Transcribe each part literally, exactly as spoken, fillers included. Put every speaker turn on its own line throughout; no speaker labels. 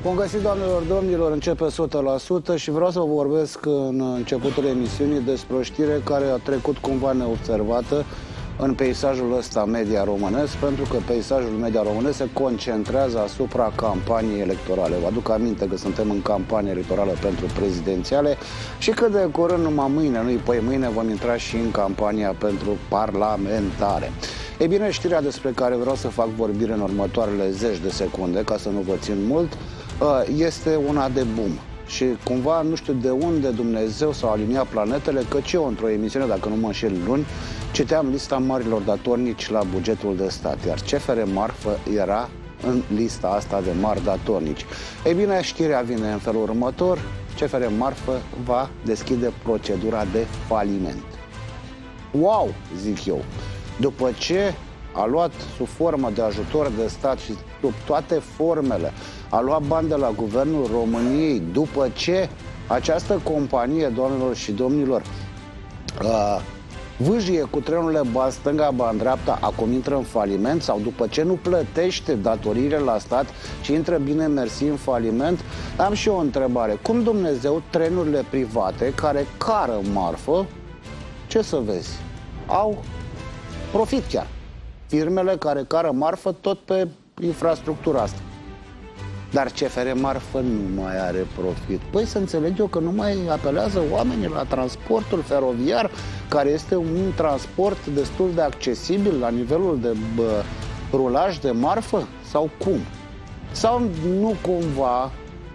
Bun găsit, doamnelor, domnilor, începe o sută la sută și vreau să vorbesc în începutul emisiunii despre o știre care a trecut cumva neobservată în peisajul ăsta media românesc, pentru că peisajul media românesc se concentrează asupra campaniei electorale. Vă aduc aminte că suntem în campanie electorală pentru prezidențiale și că de curând, numai mâine, nu-i păi mâine, vom intra și în campania pentru parlamentare. Ei bine, știrea despre care vreau să fac vorbire în următoarele zeci de secunde, ca să nu vă țin mult, este una de boom. Și cumva, nu știu de unde Dumnezeu s-a aliniat planetele, căci eu, într-o emisiune, dacă nu mă înșel luni, citeam lista marilor datornici la bugetul de stat, iar C F R Marfă era în lista asta de mari datornici. Ei bine, știrea vine în felul următor: C F R Marfă va deschide procedura de faliment. Wow, zic eu! După ce a luat sub formă de ajutor de stat și sub toate formele, a luat bani de la Guvernul României, după ce această companie, doamnelor și domnilor, uh, vâjie cu trenurile ba stânga, ba în dreapta, acum intră în faliment, sau după ce nu plătește datoriile la stat și intră, bine mersi, în faliment, am și eu o întrebare. Cum Dumnezeu trenurile private care cară marfă, ce să vezi, au profit chiar? Firmele care cară marfă tot pe infrastructura asta. Dar C F R Marfă nu mai are profit. Păi să înțeleg eu că nu mai apelează oamenii la transportul feroviar, care este un transport destul de accesibil la nivelul de bă, rulaj de marfă? Sau cum? Sau nu cumva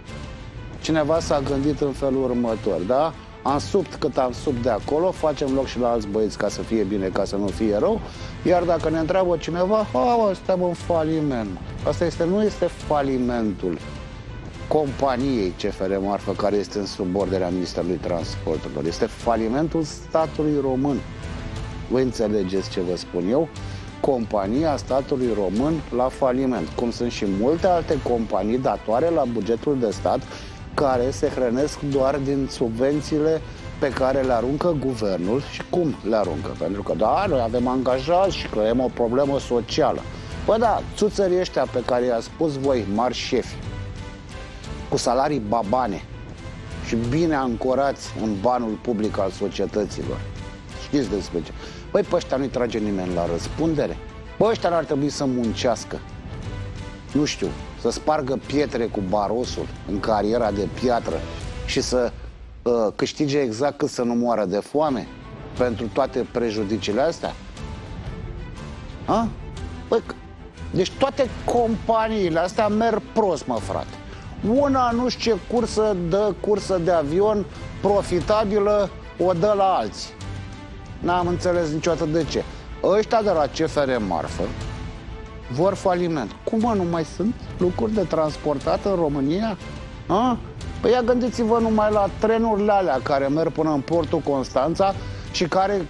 cineva s-a gândit în felul următor, da? Am subt cât am subt de acolo, facem loc și la alți băieți ca să fie bine, ca să nu fie rău. Iar dacă ne întreabă cineva, a, suntem în faliment. Asta este, nu este falimentul companiei C F R Marfă, care este în subordinea Ministerului Transporturilor. Este falimentul statului român. Voi înțelegeți ce vă spun eu? Compania statului român la faliment. Cum sunt și multe alte companii datoare la bugetul de stat, care se hrănesc doar din subvențiile pe care le aruncă guvernul. Și cum le aruncă? Pentru că, da, noi avem angajați și creăm o problemă socială. Păi da, țuțării ăștia pe care i-a spus voi, mari șefi, cu salarii babane și bine ancorați în banul public al societăților, știți despre ce? Păi pe ăștia nu-i trage nimeni la răspundere. Păi ăștia n-ar trebui să muncească, nu știu, să spargă pietre cu barosul în cariera de piatră și să uh, câștige exact cât să nu moară de foame pentru toate prejudiciile astea? A? Păi, deci toate companiile astea merg prost, mă, frate. Una nu știu ce cursă dă cursă de avion profitabilă, o dă la alții. N-am înțeles niciodată de ce. Ăștia de la C F R Marfă vor faliment. Cum, mă, nu mai sunt lucruri de transportat în România? A? Păi ia gândiți-vă numai la trenurile alea care merg până în portul Constanța și care,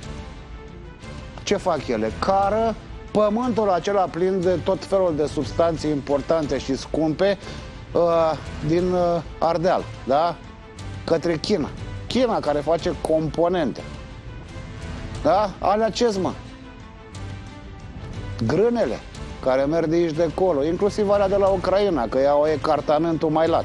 ce fac ele? Cară pământul acela plin de tot felul de substanțe importante și scumpe uh, din uh, Ardeal, da? Către China. China, care face componente. Da? Alea ce-s, mă? Grânele care merg de aici de acolo, inclusiv alea de la Ucraina, că iau ecartamentul mai lat.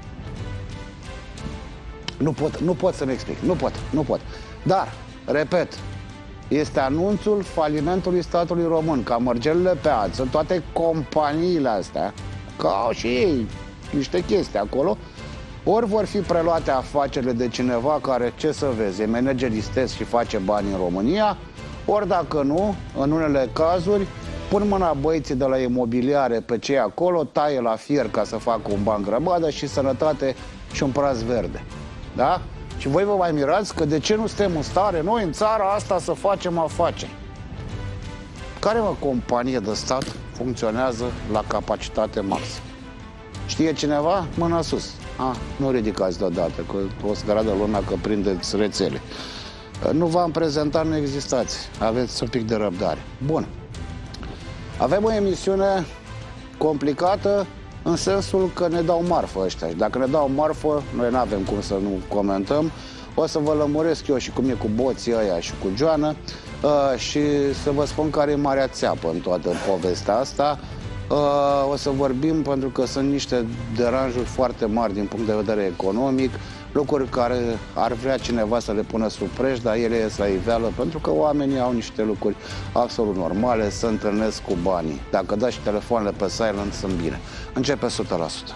Nu pot, nu pot să-mi explic, nu pot, nu pot. Dar, repet, este anunțul falimentului statului român, ca mărgelele pe ață, toate companiile astea, că au și ei niște chestii acolo, ori vor fi preluate afacerile de cineva care, ce să vezi, e manageristesc și face bani în România, ori dacă nu, în unele cazuri, pun mâna băieții de la imobiliare pe cei acolo, taie la fier ca să facă un ban grămadă și sănătate și un praz verde. Da? Și voi vă mai mirați că de ce nu suntem în stare noi în țara asta să facem afaceri? Care, mă, companie de stat funcționează la capacitate maximă? Știe cineva? Mâna sus. A, nu ridicați deodată, că o să gradă lumea că prindeți rețele. Nu v-am prezentat, nu existați. Aveți un pic de răbdare. Bun. Avem o emisiune complicată în sensul că ne dau marfă ăștia. Și dacă ne dau marfă, noi nu avem cum să nu comentăm. O să vă lămuresc eu și cum e cu boții ăia și cu Joana uh, și să vă spun care e marea țeapă în toată povestea asta. Uh, o să vorbim pentru că sunt niște deranjuri foarte mari din punct de vedere economic, lucruri care ar vrea cineva să le pună sub preș, dar ele ies la iveală pentru că oamenii au niște lucruri absolut normale, se întâlnesc cu banii. Dacă dați telefoanele pe silent, sunt bine. Începe o sută la sută.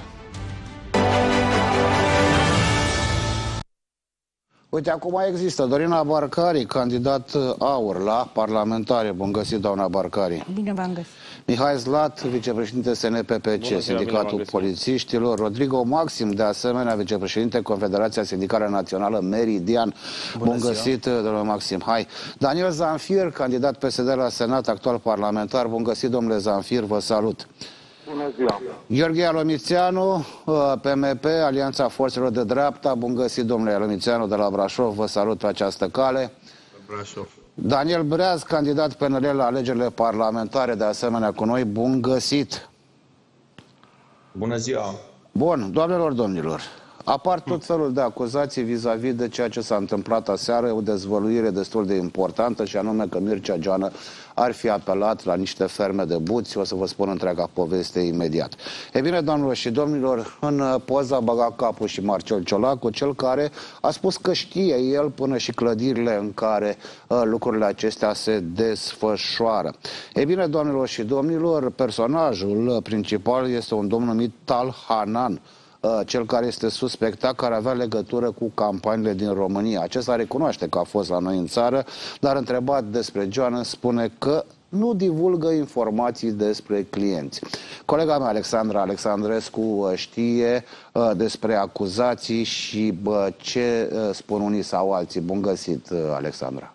Uite, acum există Dorina Barcari, candidat aur la parlamentare. Bun găsit, doamna Barcari.
Bine v-am găsit.
Mihai Zlat, vicepreședinte S N P P C, Sindicatul Polițiștilor. Rodrigo Maxim, de asemenea, vicepreședinte Confederația Sindicală Națională Meridian. Bună Bun găsit, domnule Maxim. Hai. Daniel Zanfir, candidat P S D la Senat, actual parlamentar. Bun găsit, domnule Zanfir, vă salut.
Bună ziua.
Gheorghe Alomițeanu, P M P, Alianța Forțelor de Dreapta. Bun găsit, domnule Alomițeanu, de la Brașov. Vă salut pe această cale.
Brașov.
Daniel Breaz, candidat P N L la alegerile parlamentare, de asemenea cu noi. Bun găsit.
Bună ziua.
Bun, doamnelor, domnilor, apar tot felul de acuzații vis-a-vis de ceea ce s-a întâmplat aseară, o dezvăluire destul de importantă, și anume că Mircea Joană ar fi apelat la niște ferme de buți. O să vă spun întreaga poveste imediat. E bine, doamnelor și domnilor, în poza a băgat capul și Marcel Ciolacu, cel care a spus că știe el până și clădirile în care uh, lucrurile acestea se desfășoară. E bine, doamnelor și domnilor, personajul principal este un domn numit Tal Hanan, cel care este suspectat, care avea legătură cu campaniile din România. Acesta recunoaște că a fost la noi în țară, dar întrebat despre Joană spune că nu divulgă informații despre clienți. Colega mea, Alexandra Alexandrescu, știe uh, despre acuzații și uh, ce uh, spun unii sau alții. Bun găsit, uh, Alexandra.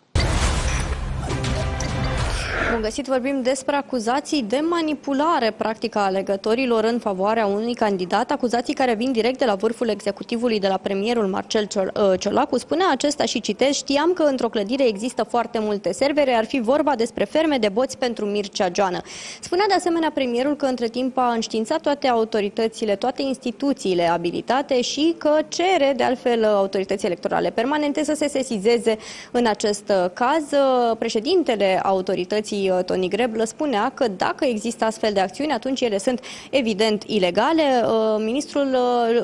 Bun găsit, vorbim despre acuzații de manipulare, practic, a alegătorilor în favoarea unui candidat, acuzații care vin direct de la vârful executivului, de la premierul Marcel Ciolacu. Spunea acesta, și citez: știam că într-o clădire există foarte multe servere, ar fi vorba despre ferme de boți pentru Mircea Joană. Spunea de asemenea premierul că între timp a înștiințat toate autoritățile, toate instituțiile abilitate și că cere, de altfel, autorității electorale permanente să se sesizeze în acest caz. Președintele autorității, Toni Greblă, spunea că dacă există astfel de acțiuni, atunci ele sunt evident ilegale. Ministrul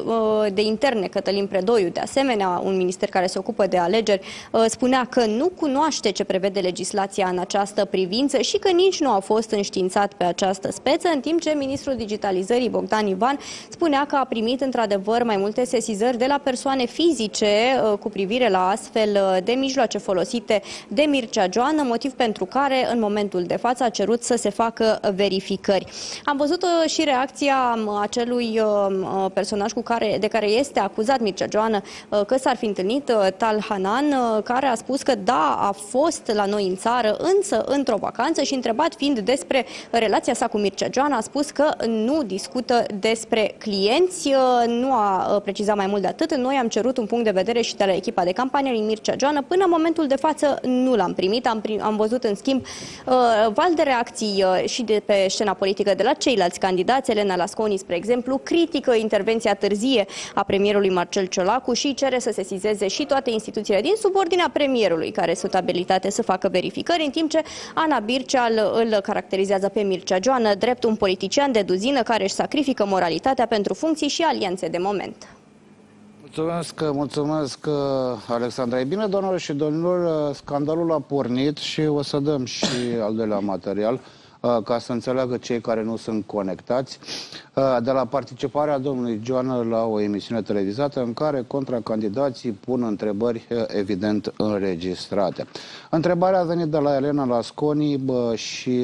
de Interne, Cătălin Predoiu, de asemenea, un minister care se ocupă de alegeri, spunea că nu cunoaște ce prevede legislația în această privință și că nici nu a fost înștiințat pe această speță, în timp ce ministrul digitalizării, Bogdan Ivan, spunea că a primit într-adevăr mai multe sesizări de la persoane fizice cu privire la astfel de mijloace folosite de Mircea Joană, motiv pentru care în momentul de față a cerut să se facă verificări. Am văzut uh, și reacția acelui uh, personaj cu care, de care este acuzat Mircea Joană uh, că s-ar fi întâlnit, uh, Tal Hanan, uh, care a spus că da, a fost la noi în țară, însă într-o vacanță, și întrebat fiind despre relația sa cu Mircea Joană, a spus că nu discută despre clienți, uh, nu a uh, precizat mai mult de atât. Noi am cerut un punct de vedere și de la echipa de campanie lui Mircea Joană. Până în momentul de față nu l-am primit. Am, prim, am văzut în schimb Uh, val de reacții uh, și de pe scena politică de la ceilalți candidați. Elena Lasconi, spre exemplu, critică intervenția târzie a premierului Marcel Ciolacu și cere să sesizeze și toate instituțiile din subordinea premierului care sunt abilitate să facă verificări, în timp ce Ana Bircea îl, îl caracterizează pe Mircea Joană drept un politician de duzină care își sacrifică moralitatea pentru funcții și alianțe de moment.
Mulțumesc, mulțumesc, Alexandra. E bine, doamnelor și domnilor, scandalul a pornit și o să dăm și al doilea material ca să înțeleagă cei care nu sunt conectați, de la participarea domnului Joană la o emisiune televizată în care contracandidații pun întrebări evident înregistrate. Întrebarea a venit de la Elena Lasconi și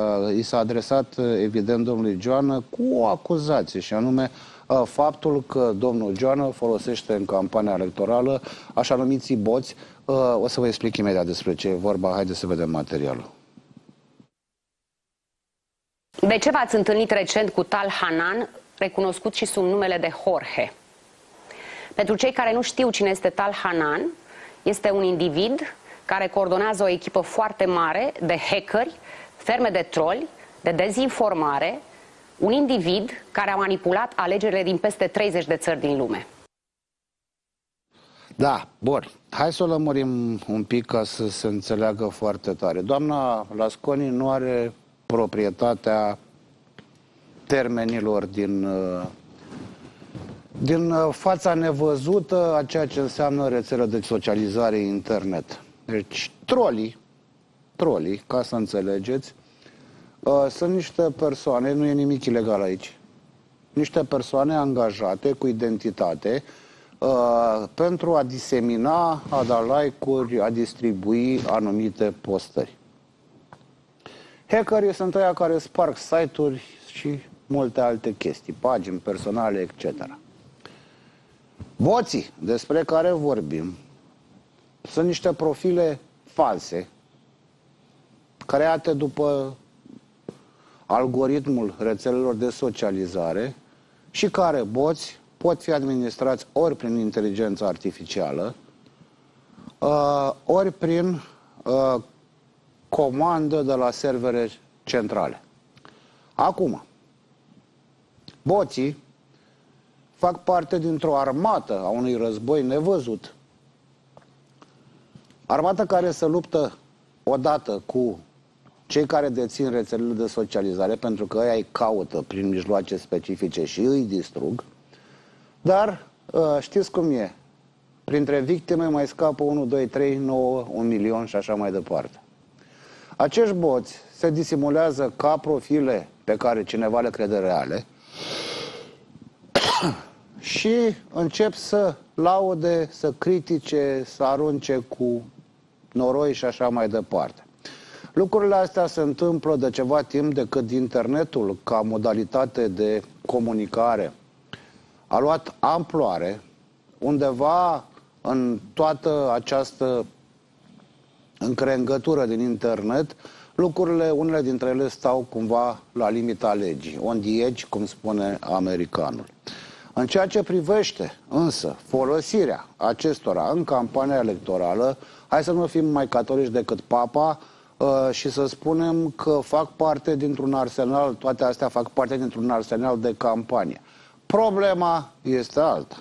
i s-a adresat evident domnului Joană cu o acuzație, și anume faptul că domnul Joană folosește în campania electorală așa numiții boți. O să vă explic imediat despre ce e vorba. Haideți să vedem materialul.
De ce v-ați întâlnit recent cu Tal Hanan, recunoscut și sub numele de Jorge? Pentru cei care nu știu cine este Tal Hanan, este un individ care coordonează o echipă foarte mare de hackeri, ferme de troli, de dezinformare, un individ care a manipulat alegerile din peste treizeci de țări din lume.
Da, bun. Hai să o lămurim un pic ca să se înțeleagă foarte tare. Doamna Lasconi nu are proprietatea termenilor din, din fața nevăzută a ceea ce înseamnă rețelă de socializare internet. Deci trolii, trolii, ca să înțelegeți, sunt niște persoane, nu e nimic ilegal aici, niște persoane angajate cu identitate uh, pentru a disemina, a da like-uri, a distribui anumite postări. Hackerii sunt ăia care sparg site-uri și multe alte chestii, pagini personale, et cetera. Boții despre care vorbim sunt niște profile false, create după algoritmul rețelelor de socializare și care boți pot fi administrați ori prin inteligență artificială, ori prin comandă de la servere centrale. Acum, boții fac parte dintr-o armată a unui război nevăzut. Armată care se luptă odată cu cei care dețin rețelele de socializare, pentru că ăia îi caută prin mijloace specifice și îi distrug, dar știți cum e, printre victime mai scapă unu, doi, trei, nouă, un milion și așa mai departe. Acești boți se disimulează ca profile pe care cineva le crede reale și încep să laude, să critique, să arunce cu noroi și așa mai departe. Lucrurile astea se întâmplă de ceva timp de când internetul, ca modalitate de comunicare, a luat amploare. Undeva în toată această încrengătură din internet, lucrurile, unele dintre ele stau cumva la limita legii, on the edge, cum spune americanul. În ceea ce privește însă folosirea acestora în campania electorală, hai să nu fim mai catolici decât Papa uh, și să spunem că fac parte dintr-un arsenal, toate astea fac parte dintr-un arsenal de campanie. Problema este alta.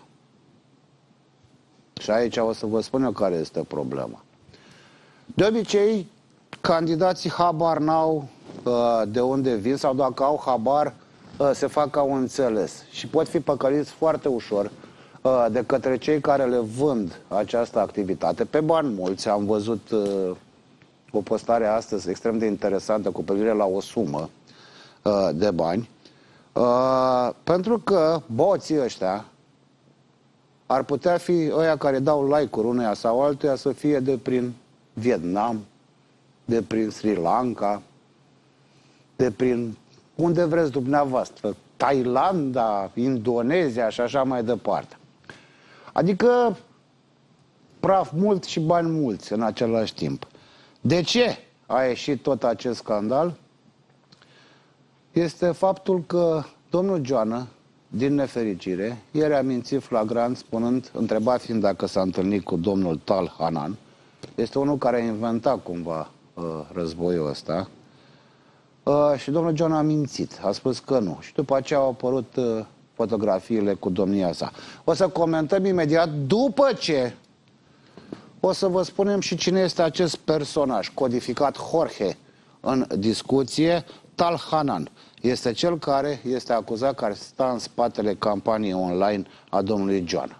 Și aici o să vă spun eu care este problema. De obicei, candidații habar n-au uh, de unde vin sau dacă au habar, uh, se fac ca un înțeles și pot fi păcăliți foarte ușor uh, de către cei care le vând această activitate. Pe bani mulți, am văzut uh, o postare astăzi extrem de interesantă cu privire la o sumă uh, de bani, uh, pentru că boții ăștia ar putea fi ăia care dau like-uri uneia sau altuia să fie de prin Vietnam, de prin Sri Lanka, de prin unde vreți dumneavoastră, Thailanda, Indonezia și așa mai departe. Adică praf mult și bani mulți în același timp. De ce a ieșit tot acest scandal? Este faptul că domnul Joană, din nefericire, ieri a mințit flagrant spunând, întreba fiind dacă s-a întâlnit cu domnul Tal Hanan. Este unul care a inventat cumva uh, războiul ăsta. Uh, și domnul John a mințit, a spus că nu. Și după aceea au apărut uh, fotografiile cu domnia sa. O să comentăm imediat după ce o să vă spunem și cine este acest personaj codificat Jorge în discuție. Tal Hanan este cel care este acuzat că sta în spatele campaniei online a domnului Joană.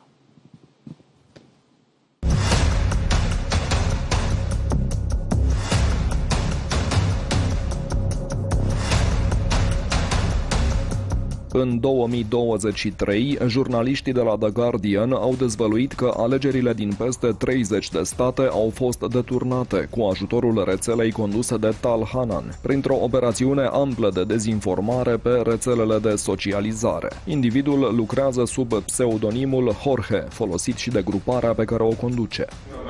În două mii douăzeci și trei, jurnaliștii de la The Guardian au dezvăluit că alegerile din peste treizeci de state au fost deturnate cu ajutorul rețelei conduse de Tal Hanan, printr-o operațiune amplă de dezinformare pe rețelele de socializare. Individul lucrează sub pseudonimul Jorge, folosit și de gruparea pe care o conduce.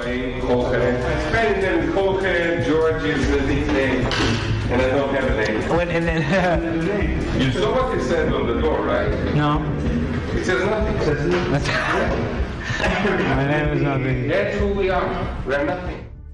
And I don't have a name.
When, and then,
you saw what it said on the door, right?
No.
It says nothing. It says nothing.
My name is nothing.
That's who we are. We are nothing.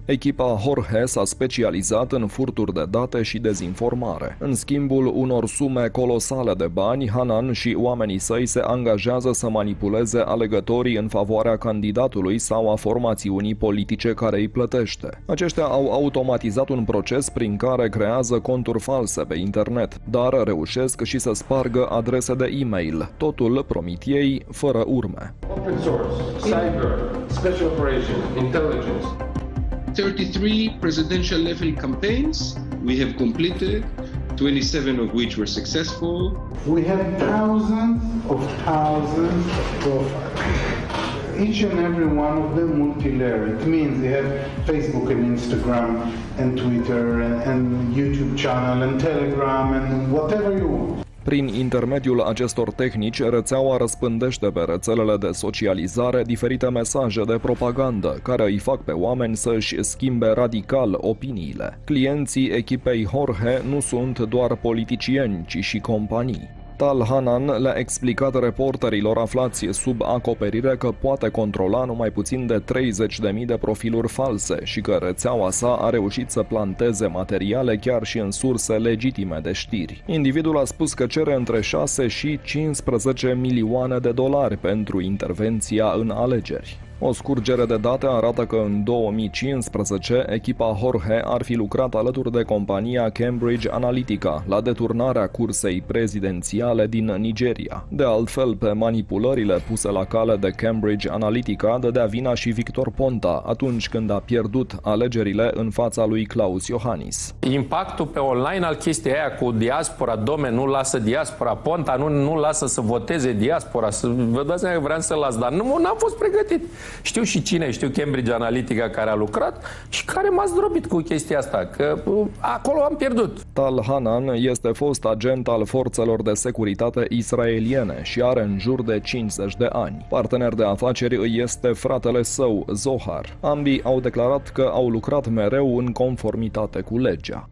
Echipa Jorge s-a specializat în furturi de date și dezinformare. În schimbul unor sume colosale de bani, Hanan și oamenii săi se angajează să manipuleze alegătorii în favoarea candidatului sau a formațiunii politice care îi plătește. Aceștia au automatizat un proces prin care creează conturi false pe internet, dar reușesc și să spargă adrese de e-mail. Totul, promit ei, fără urme.
Open source, cyber, special operations, intelligence.
thirty-three presidential level campaigns we have completed, twenty-seven of which were successful.
We have thousands of thousands of profiles. Each and every one of them multi-layered. It means they have Facebook and Instagram and Twitter and, and YouTube channel and Telegram and whatever you want.
Prin intermediul acestor tehnici, rețeaua răspândește pe rețelele de socializare diferite mesaje de propagandă, care îi fac pe oameni să-și schimbe radical opiniile. Clienții echipei Jorge nu sunt doar politicieni, ci și companii. Tal Hanan le-a explicat reporterilor aflați sub acoperire că poate controla numai puțin de treizeci de mii de profiluri false și că rețeaua sa a reușit să planteze materiale chiar și în surse legitime de știri. Individul a spus că cere între șase și cincisprezece milioane de dolari pentru intervenția în alegeri. O scurgere de date arată că în două mii cincisprezece echipa Jorge ar fi lucrat alături de compania Cambridge Analytica la deturnarea cursei prezidențiale din Nigeria. De altfel, pe manipulările puse la cale de Cambridge Analytica dădea vina și Victor Ponta atunci când a pierdut alegerile în fața lui Klaus Iohannis.
Impactul pe online al chestiei aia cu diaspora, domne, nu lasă diaspora, Ponta nu, nu lasă să voteze diaspora, să vă dați seama că vreau să las, dar nu n-am fost pregătit. Știu și cine, știu Cambridge Analytica care a lucrat și care m-a zdrobit cu chestia asta, că acolo am pierdut.
Tal Hanan este fost agent al forțelor de securitate israeliene și are în jur de cincizeci de ani. Partener de afaceri îi este fratele său, Zohar. Ambii au declarat că au lucrat mereu în conformitate cu legea.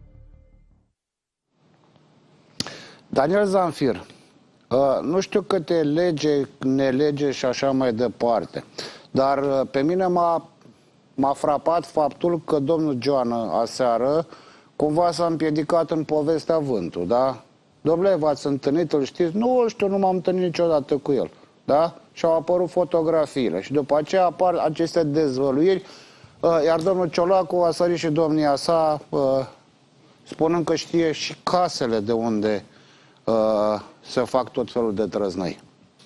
Daniel Zamfir, uh, nu știu câte lege, nelege și așa mai departe, dar pe mine m-a, m-a frapat faptul că domnul Joană aseară cumva s-a împiedicat în povestea Vântul, da? Dom'le, v-ați întâlnit, îl știți? Nu știu, nu m-am întâlnit niciodată cu el, da? Și au apărut fotografiile și după aceea apar aceste dezvăluiri, iar domnul Ciolacu a sărit și domnia sa spunând că știe și casele de unde se fac tot felul de trăznăi.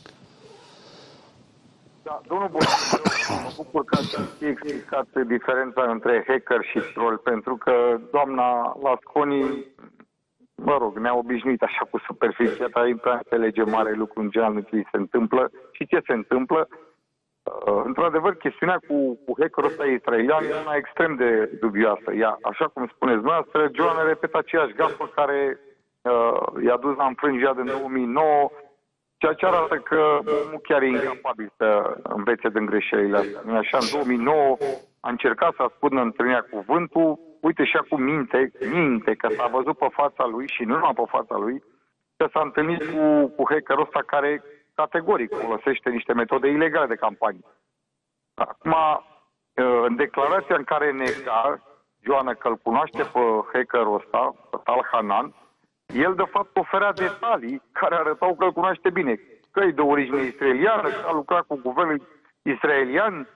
Da, domnul Bostan, mă bucur că ați explicat diferența între hacker și troll, pentru că doamna Lasconi, mă rog, ne-a obișnuit așa cu superficialitatea, ei prea înțelege mare lucru în general ce se întâmplă și ce se întâmplă. Uh, într-adevăr, chestiunea cu, cu hackerul ăsta israelian e una extrem de dubioasă. Ea, așa cum spuneți dumneavoastră, Joan repetă aceeași gafă care uh, i-a dus la înfrângerea din două mii nouă, ceea ce arată că nu chiar e incapabil să învețe din greșelile astea. Așa, în două mii nouă a încercat să ascundă întâlnirea cu Vântul, uite și acum minte, minte că s-a văzut pe fața lui și nu numai pe fața lui, că s-a întâlnit cu, cu hackerul ăsta care categoric folosește niște metode ilegale de campanie. Acum, în declarația în care nega Joană că îl cunoaște pe hackerul ăsta, pe Tal Hanan, el de fapt oferea detalii care arătau că îl cunoaște bine. Că e de origine israeliană, că a lucrat cu guvernul israelian.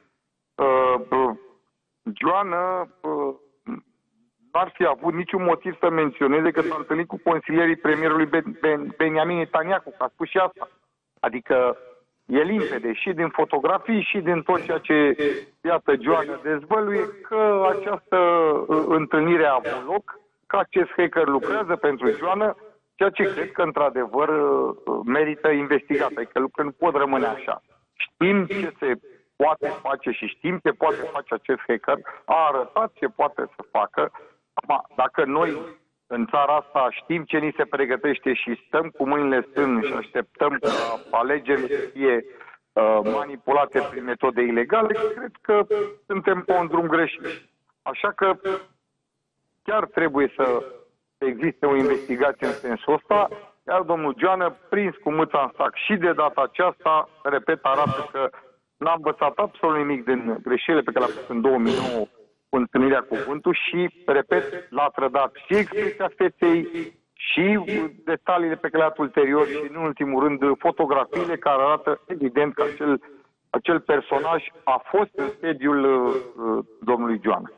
Joană n-ar fi avut niciun motiv să menționeze că s-a întâlnit cu consilierii premierului Ben, Ben, Benjamin Netanyahu, că a spus și asta. Adică e limpede și din fotografii și din tot ceea ce, iată, Joană dezvăluie că această întâlnire a avut loc, că acest hacker lucrează pentru Joană, ceea ce cred că într-adevăr merită investigat, adică lucrurile nu pot rămâne așa. Știm ce se poate face și știm ce poate face acest hacker, a arătat ce poate să facă. Acum, dacă noi în țara asta știm ce ni se pregătește și stăm cu mâinile strâns și așteptăm ca alegerile să fie uh, manipulate prin metode ilegale, cred că suntem pe un drum greșit. Așa că chiar trebuie să existe o investigație în sensul ăsta, iar domnul Joană, prins cu mâța în sac și de data aceasta, repet, arată că n-a învățat absolut nimic din greșelile pe care le-a făcut în două mii nouă cu întâlnirea cuvântul și, repet, l-a trădat și expresia feței și detaliile pe care le-a ulterior și, în ultimul rând, fotografiile care arată evident că acel, acel personaj a fost în sediul uh, domnului Joana.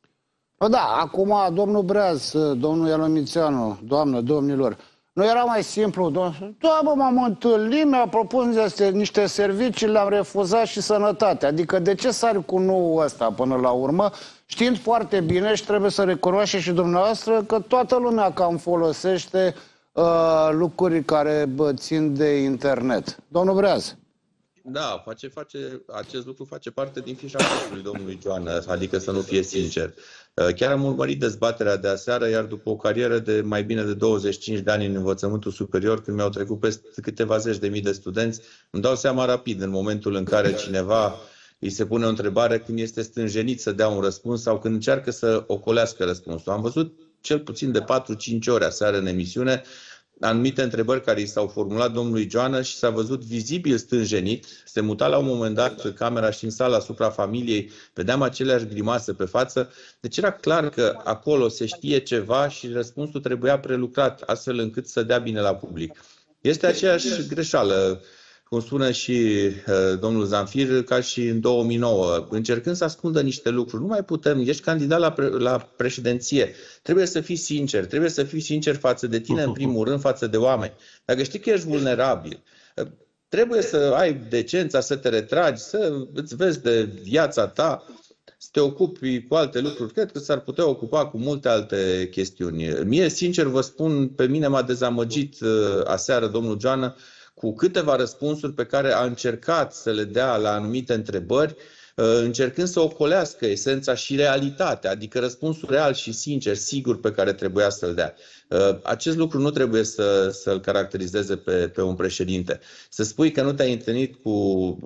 Da, acum domnul Breaz, domnul Ialomițeanu, doamnă, domnilor, nu era mai simplu, domnul, da, bă, m-am întâlnit, mi-a propus niște servicii, le-am refuzat și sănătate. Adică de ce sari cu nou ăsta până la urmă, știind foarte bine și trebuie să recunoaște și dumneavoastră că toată lumea cam folosește uh, lucruri care bă, țin de internet. Domnul Breaz.
Da, face, face, acest lucru face parte din fișa postului domnului Joana, adică să nu fie sincer. Chiar am urmărit dezbaterea de aseară, iar după o carieră de mai bine de douăzeci și cinci de ani în învățământul superior, când mi-au trecut peste câteva zeci de mii de studenți, îmi dau seama rapid în momentul în care cineva îi se pune o întrebare, când este stânjenit să dea un răspuns sau când încearcă să ocolească răspunsul. Am văzut cel puțin de patru cinci ore aseară în emisiune anumite întrebări care i s-au formulat domnului Joana și s-a văzut vizibil stânjenit, se muta la un moment dat camera și în sala asupra familiei, vedeam aceleași grimase pe față, deci era clar că acolo se știe ceva și răspunsul trebuia prelucrat astfel încât să dea bine la public. Este aceeași greșeală, cum spune și uh, domnul Zamfir, ca și în două mii nouă, încercând să ascundă niște lucruri. Nu mai putem, ești candidat la, pre, la președinție, trebuie să fii sincer, trebuie să fii sincer față de tine, în primul rând, față de oameni. Dacă știi că ești vulnerabil, trebuie să ai decența să te retragi, să îți vezi de viața ta, să te ocupi cu alte lucruri. Cred că s-ar putea ocupa cu multe alte chestiuni. Mie, sincer, vă spun, pe mine m-a dezamăgit uh, aseară domnul Joana cu câteva răspunsuri pe care a încercat să le dea la anumite întrebări, încercând să ocolească esența și realitatea, adică răspunsul real și sincer, sigur, pe care trebuia să-l dea. Acest lucru nu trebuie să, să-l caracterizeze pe, pe un președinte. Să spui că nu te-ai întâlnit cu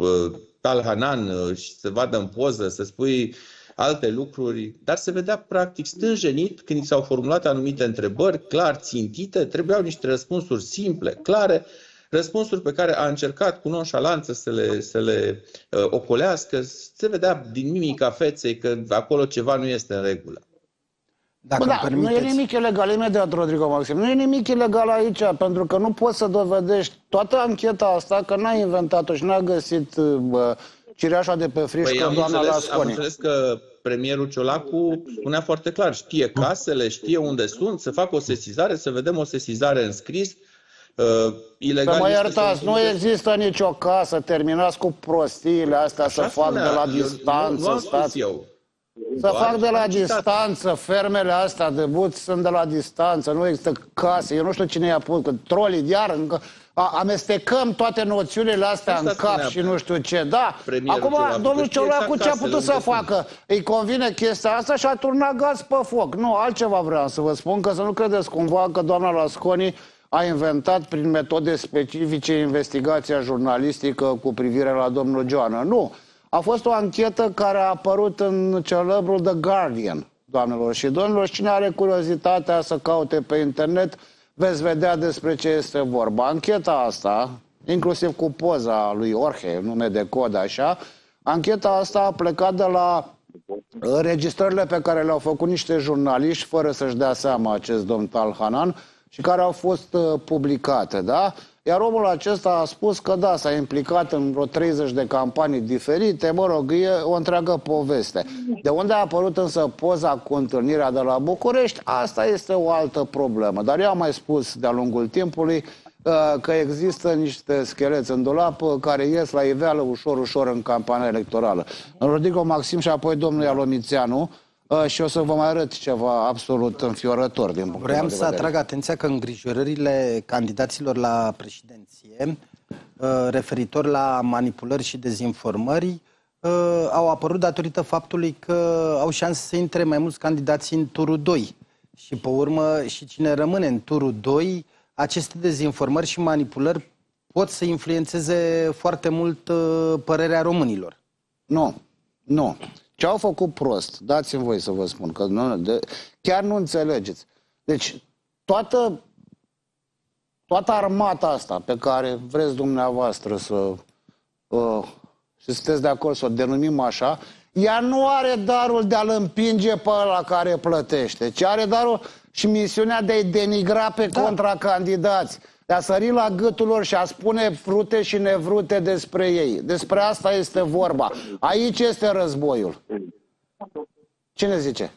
Tal Hanan și să vadă în poză, să spui alte lucruri, dar se vedea practic stânjenit când i s-au formulat anumite întrebări, clar țintite, trebuiau niște răspunsuri simple, clare, răspunsuri pe care a încercat cu nonșalanță să le, să le uh, ocolească, se vedea din mimica feței că acolo ceva nu este în regulă.
Dacă Bă, da, nu e nimic ilegal, imediat, Rodrigo Maxim, nu e nimic ilegal aici, pentru că nu poți să dovedești toată ancheta asta, că n-ai inventat-o și n-a găsit uh, cireașa de pe frișcă, păi, doamna Lasconi.
Am înțeles că premierul Ciolacu spunea foarte clar, știe casele, știe unde sunt, să facă o sesizare, să vedem o sesizare în scris. Uh, ilegal.
Să mă iertați, nu există nicio casă, terminați cu prostiile astea. Așa să fac de la eu, distanță. Nu, nu stați. Eu. Să Doar fac de la distanță, fermele astea de buți sunt de la distanță, nu există case, eu nu știu cine i-a pus, că trolii iar încă, a, amestecăm toate noțiunile astea asta în cap și nu știu ce, da. Acum, domnul Ciolacu ce a putut să facă? Îi convine chestia asta și a turnat gaz pe foc. Nu, altceva vreau să vă spun, că să nu credeți cumva că doamna Lasconi a inventat prin metode specifice investigația jurnalistică cu privire la domnul Joana. Nu. A fost o anchetă care a apărut în celebrul The Guardian, doamnelor și domnilor. Cine are curiozitatea să caute pe internet, veți vedea despre ce este vorba. Ancheta asta, inclusiv cu poza lui Jorge, nume de cod așa, ancheta asta a plecat de la înregistrările pe care le-au făcut niște jurnaliști, fără să-și dea seama acest domn Tal Hanan, și care au fost uh, publicate, da? Iar omul acesta a spus că da, s-a implicat în vreo treizeci de campanii diferite, mă rog, e o întreagă poveste. De unde a apărut însă poza cu întâlnirea de la București, asta este o altă problemă. Dar eu am mai spus de-a lungul timpului uh, că există niște scheleți în dulap uh, care ies la iveală ușor, ușor în campania electorală. Rodrigo Maxim și apoi domnul Ialomițeanu. Uh, și o să vă mai arăt ceva absolut înfiorător din punctul
Vreau
de
să atrag atenția că îngrijorările candidaților la președinție uh, referitor la manipulări și dezinformări uh, au apărut datorită faptului că au șanse să intre mai mulți candidați în turul doi. Și pe urmă și cine rămâne în turul doi, aceste dezinformări și manipulări pot să influențeze foarte mult uh, părerea românilor.
Nu, nu. Ce au făcut prost, dați-mi voi să vă spun, că nu, de, chiar nu înțelegeți. Deci, toată, toată armata asta pe care vreți dumneavoastră să, uh, și sunteți de acord să o denumim așa, ea nu are darul de a-l împinge pe ăla care plătește, ci are darul și misiunea de a-i denigra pe da. contracandidați, de a sări la gâtul lor și a spune frute și nevrute despre ei. Despre asta este vorba. Aici este războiul. Cine zice?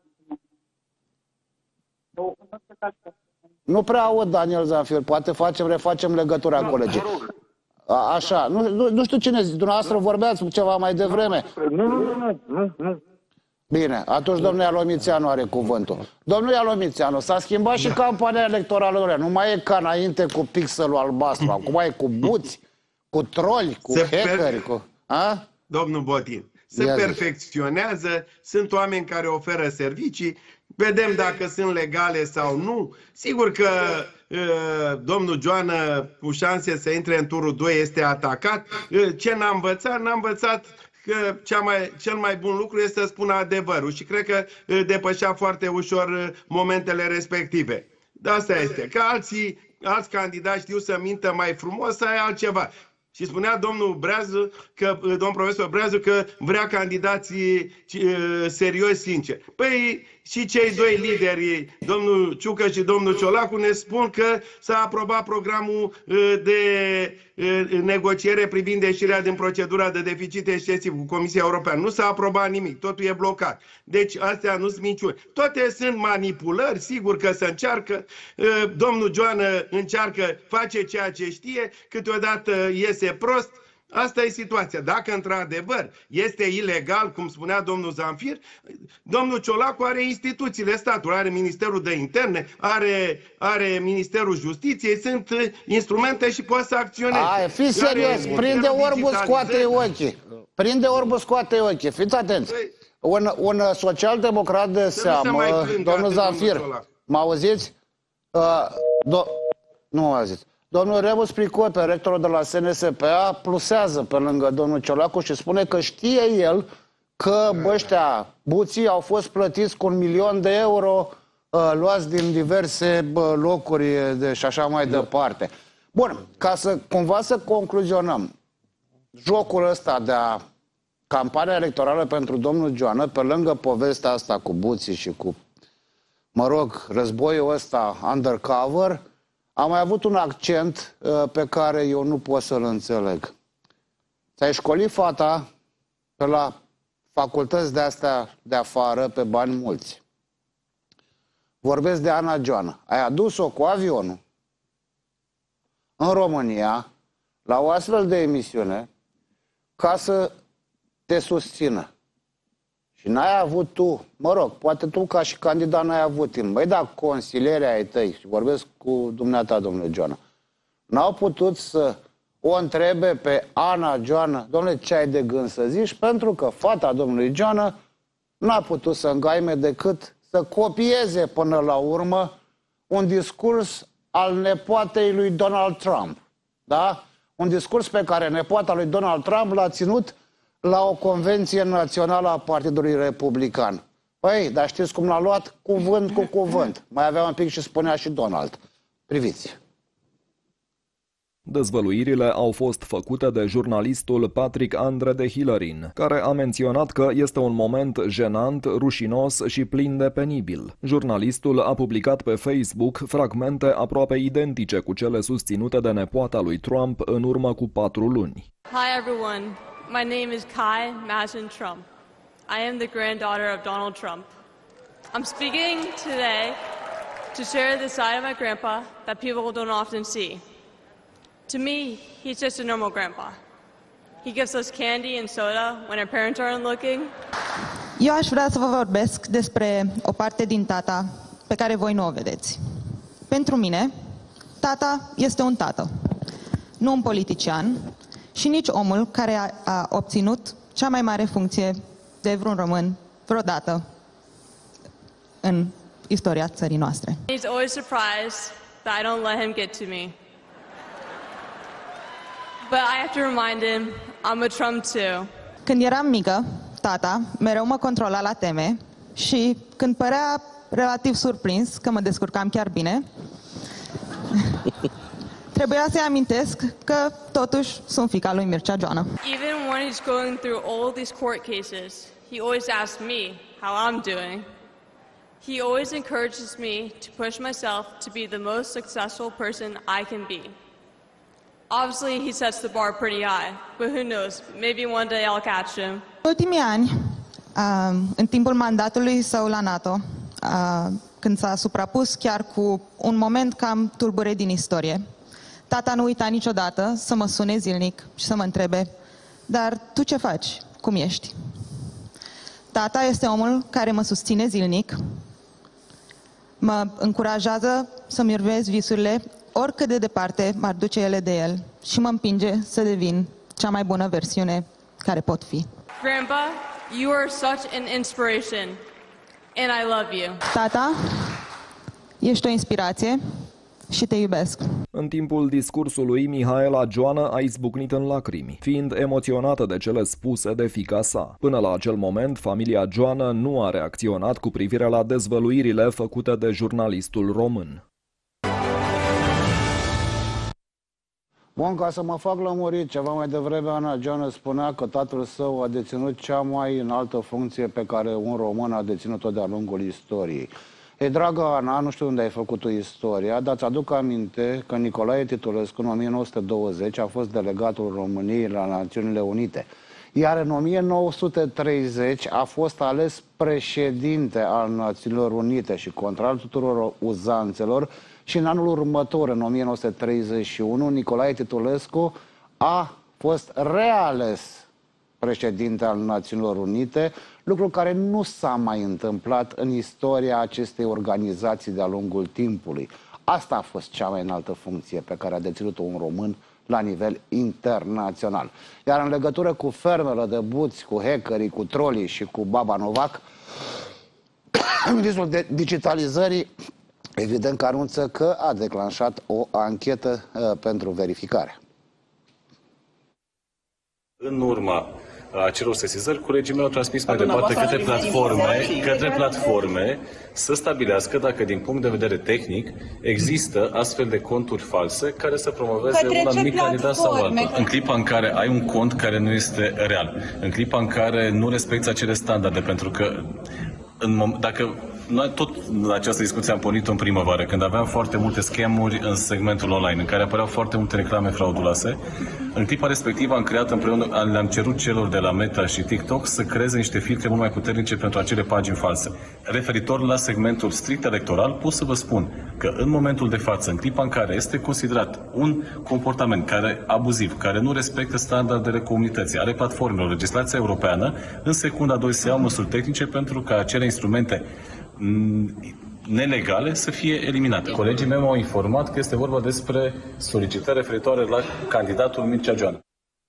Nu prea aud, Daniel Zanfir. Poate facem, refacem legătura, colegii. A, așa. Nu, nu, nu știu cine zice. Dumneavoastră vorbeați ceva mai devreme.
Nu, nu, nu, nu, nu.
Bine, atunci domnul Ialomițeanu are cuvântul. Domnul Ialomițeanu, s-a schimbat și campania electorală. Nu mai e ca înainte cu pixelul albastru. Acum e cu buți, cu troli, cu hackeri. Cu... A?
Domnul Botin, se Ia perfecționează, sunt oameni care oferă servicii, vedem dacă sunt legale sau nu. Sigur că uh, domnul Joană, cu șanse să intre în turul doi, este atacat. Uh, ce n-a învățat? N-a învățat că cea mai, cel mai bun lucru este să spună adevărul și cred că uh, depășea foarte ușor uh, momentele respective. De asta este. Că alții, alți candidați știu să mintă mai frumos, aia e altceva. Și spunea domnul Breazu, că, domnul profesor Breazu, că vrea candidații serioși, sinceri. Păi și cei doi lideri, domnul Ciucă și domnul Ciolacu, ne spun că s-a aprobat programul de negociere privind ieșirea din procedura de deficit excesiv cu Comisia Europeană. Nu s-a aprobat nimic, totul e blocat. Deci astea nu sunt minciuni. Toate sunt manipulări, sigur că se încearcă. Domnul Joană încearcă, face ceea ce știe, câteodată iese prost. Asta e situația. Dacă într-adevăr este ilegal, cum spunea domnul Zanfir, domnul Ciolacu are instituțiile statului, are Ministerul de Interne, are, are Ministerul Justiției, sunt instrumente și poate să acționeze.
Ai, fii serios, prinde orbul, scoate ochii. Prinde orbul, scoate ochii. Fiți atenți. Un, un social-democrat de seamă, domnul Zanfir, mă auziți? Uh, do nu mă auziți. Domnul Remus Pricope, rectorul de la S N S P A, plusează pe lângă domnul Ciolacu și spune că știe el că ăștia, buții, au fost plătiți cu un milion de euro uh, luați din diverse bă, locuri de, și așa mai departe. Bun, ca să cumva să concluzionăm, jocul ăsta de a campania electorală pentru domnul Joană, pe lângă povestea asta cu buții și cu, mă rog, războiul ăsta undercover, a mai avut un accent uh, pe care eu nu pot să-l înțeleg. Ți-ai școlit fata pe la facultăți de-astea de afară pe bani mulți. Vorbesc de Ana Joană. Ai adus-o cu avionul în România la o astfel de emisiune ca să te susțină. Și n-ai avut tu, mă rog, poate tu ca și candidat n-ai avut timp. Băi, dar consilierii ai tăi, și vorbesc cu dumneata, domnule Joană, n-au putut să o întrebe pe Ana Joană, domnule, ce ai de gând să zici? Pentru că fata domnului Joană n-a putut să îngaime decât să copieze până la urmă un discurs al nepoatei lui Donald Trump. Da? Un discurs pe care nepoata lui Donald Trump l-a ținut la o convenție națională a Partidului Republican. Păi, dar știți cum l-a luat? Cuvânt cu cuvânt. Mai avea un pic și spunea și Donald. Priviți.
Dezvăluirile au fost făcute de jurnalistul Patrick Andre de Hillerin, care a menționat că este un moment jenant, rușinos și plin de penibil. Jurnalistul a publicat pe Facebook fragmente aproape identice cu cele susținute de nepoata lui Trump în urmă cu patru luni.
Hi everyone. My name is Kai Masin Trump. I am the granddaughter of Donald Trump. I'm speaking today to share the side of my grandpa that people don't often see. To me, he's just a normal grandpa. He gives us candy and soda when our parents aren't looking.
Eu aș vrea să vă vorbesc despre o parte din tata pe care voi nu o vedeți. Pentru mine, tata este un tată, nu un politician, și nici omul care a, a obținut cea mai mare funcție de vreun român vreodată în istoria țării noastre.
He's always surprised that I don't let him get to me. But I have to remind him I'm a Trump too.
Când eram mică, tata mereu mă controla la teme și când părea relativ surprins că mă descurcam chiar bine, trebuia să-i amintesc că totuși sunt fiica lui Mircea Joană.
Even when he's going through all these court cases, he always asks me how I'm doing. He always encourages me to push myself to be the most successful person I can be. Obviously, he sets the bar pretty high, but who knows? Maybe one day I'll catch him.
În ultimii ani, în timpul mandatului său la NATO, când s-a suprapus chiar cu un moment cam tulbure din istorie, tata nu uita niciodată să mă sune zilnic și să mă întrebe: dar tu ce faci? Cum ești? Tata este omul care mă susține zilnic, mă încurajează să-mi urmez visurile oricât de departe m-ar duce ele de el și mă împinge să devin cea mai bună versiune care pot fi.
Grandpa, you are such an inspiration and I love you.
Tata, ești o inspirație și te iubesc.
În timpul discursului, Mihaela Joană a izbucnit în lacrimi, fiind emoționată de cele spuse de fiica sa. Până la acel moment, familia Joană nu a reacționat cu privire la dezvăluirile făcute de jurnalistul român.
Bun, ca să mă fac lămurit, ceva mai devreme Ana Joană spunea că tatăl său a deținut cea mai înaltă funcție pe care un român a deținut-o de-a lungul istoriei. Ei, dragă Ana, nu știu unde ai făcut tu istoria, dar ți-aduc aminte că Nicolae Titulescu în o mie nouă sute douăzeci a fost delegatul României la Națiunile Unite. Iar în o mie nouă sute treizeci a fost ales președinte al Națiunilor Unite și, contrar tuturor uzanțelor, și în anul următor, în o mie nouă sute treizeci și unu, Nicolae Titulescu a fost reales președinte al Națiunilor Unite, lucru care nu s-a mai întâmplat în istoria acestei organizații de-a lungul timpului. Asta a fost cea mai înaltă funcție pe care a deținut-o un român la nivel internațional. Iar în legătură cu fermele de buți, cu hackerii, cu trolii și cu Baba Novac, ministrul de digitalizării evident că anunță că a declanșat o anchetă uh, pentru verificare.
În urma acelor sesizări, colegii mei au transmis mai departe către platforme, către platforme să stabilească dacă din punct de vedere tehnic există astfel de conturi false care să promoveze un anumit candidat sau altul. În clipa în care ai un cont care nu este real, în clipa în care nu respecti acele standarde, pentru că în dacă noi tot în această discuție am pornit-o în primăvară, când aveam foarte multe scam-uri în segmentul online, în care apăreau foarte multe reclame frauduloase. În clipa respectivă am creat împreună, le-am cerut celor de la Meta și TikTok să creeze niște filtre mult mai puternice pentru acele pagini false. Referitor la segmentul strict electoral, pot să vă spun că în momentul de față, în clipa în care este considerat un comportament care abuziv, care nu respectă standardele comunității, ale platformelor, legislația europeană, în secunda doi se iau măsuri tehnice pentru ca acele instrumente nelegale să fie eliminate. Colegii mei m-au informat că este vorba despre solicitări referitoare la candidatul Mircea Joană.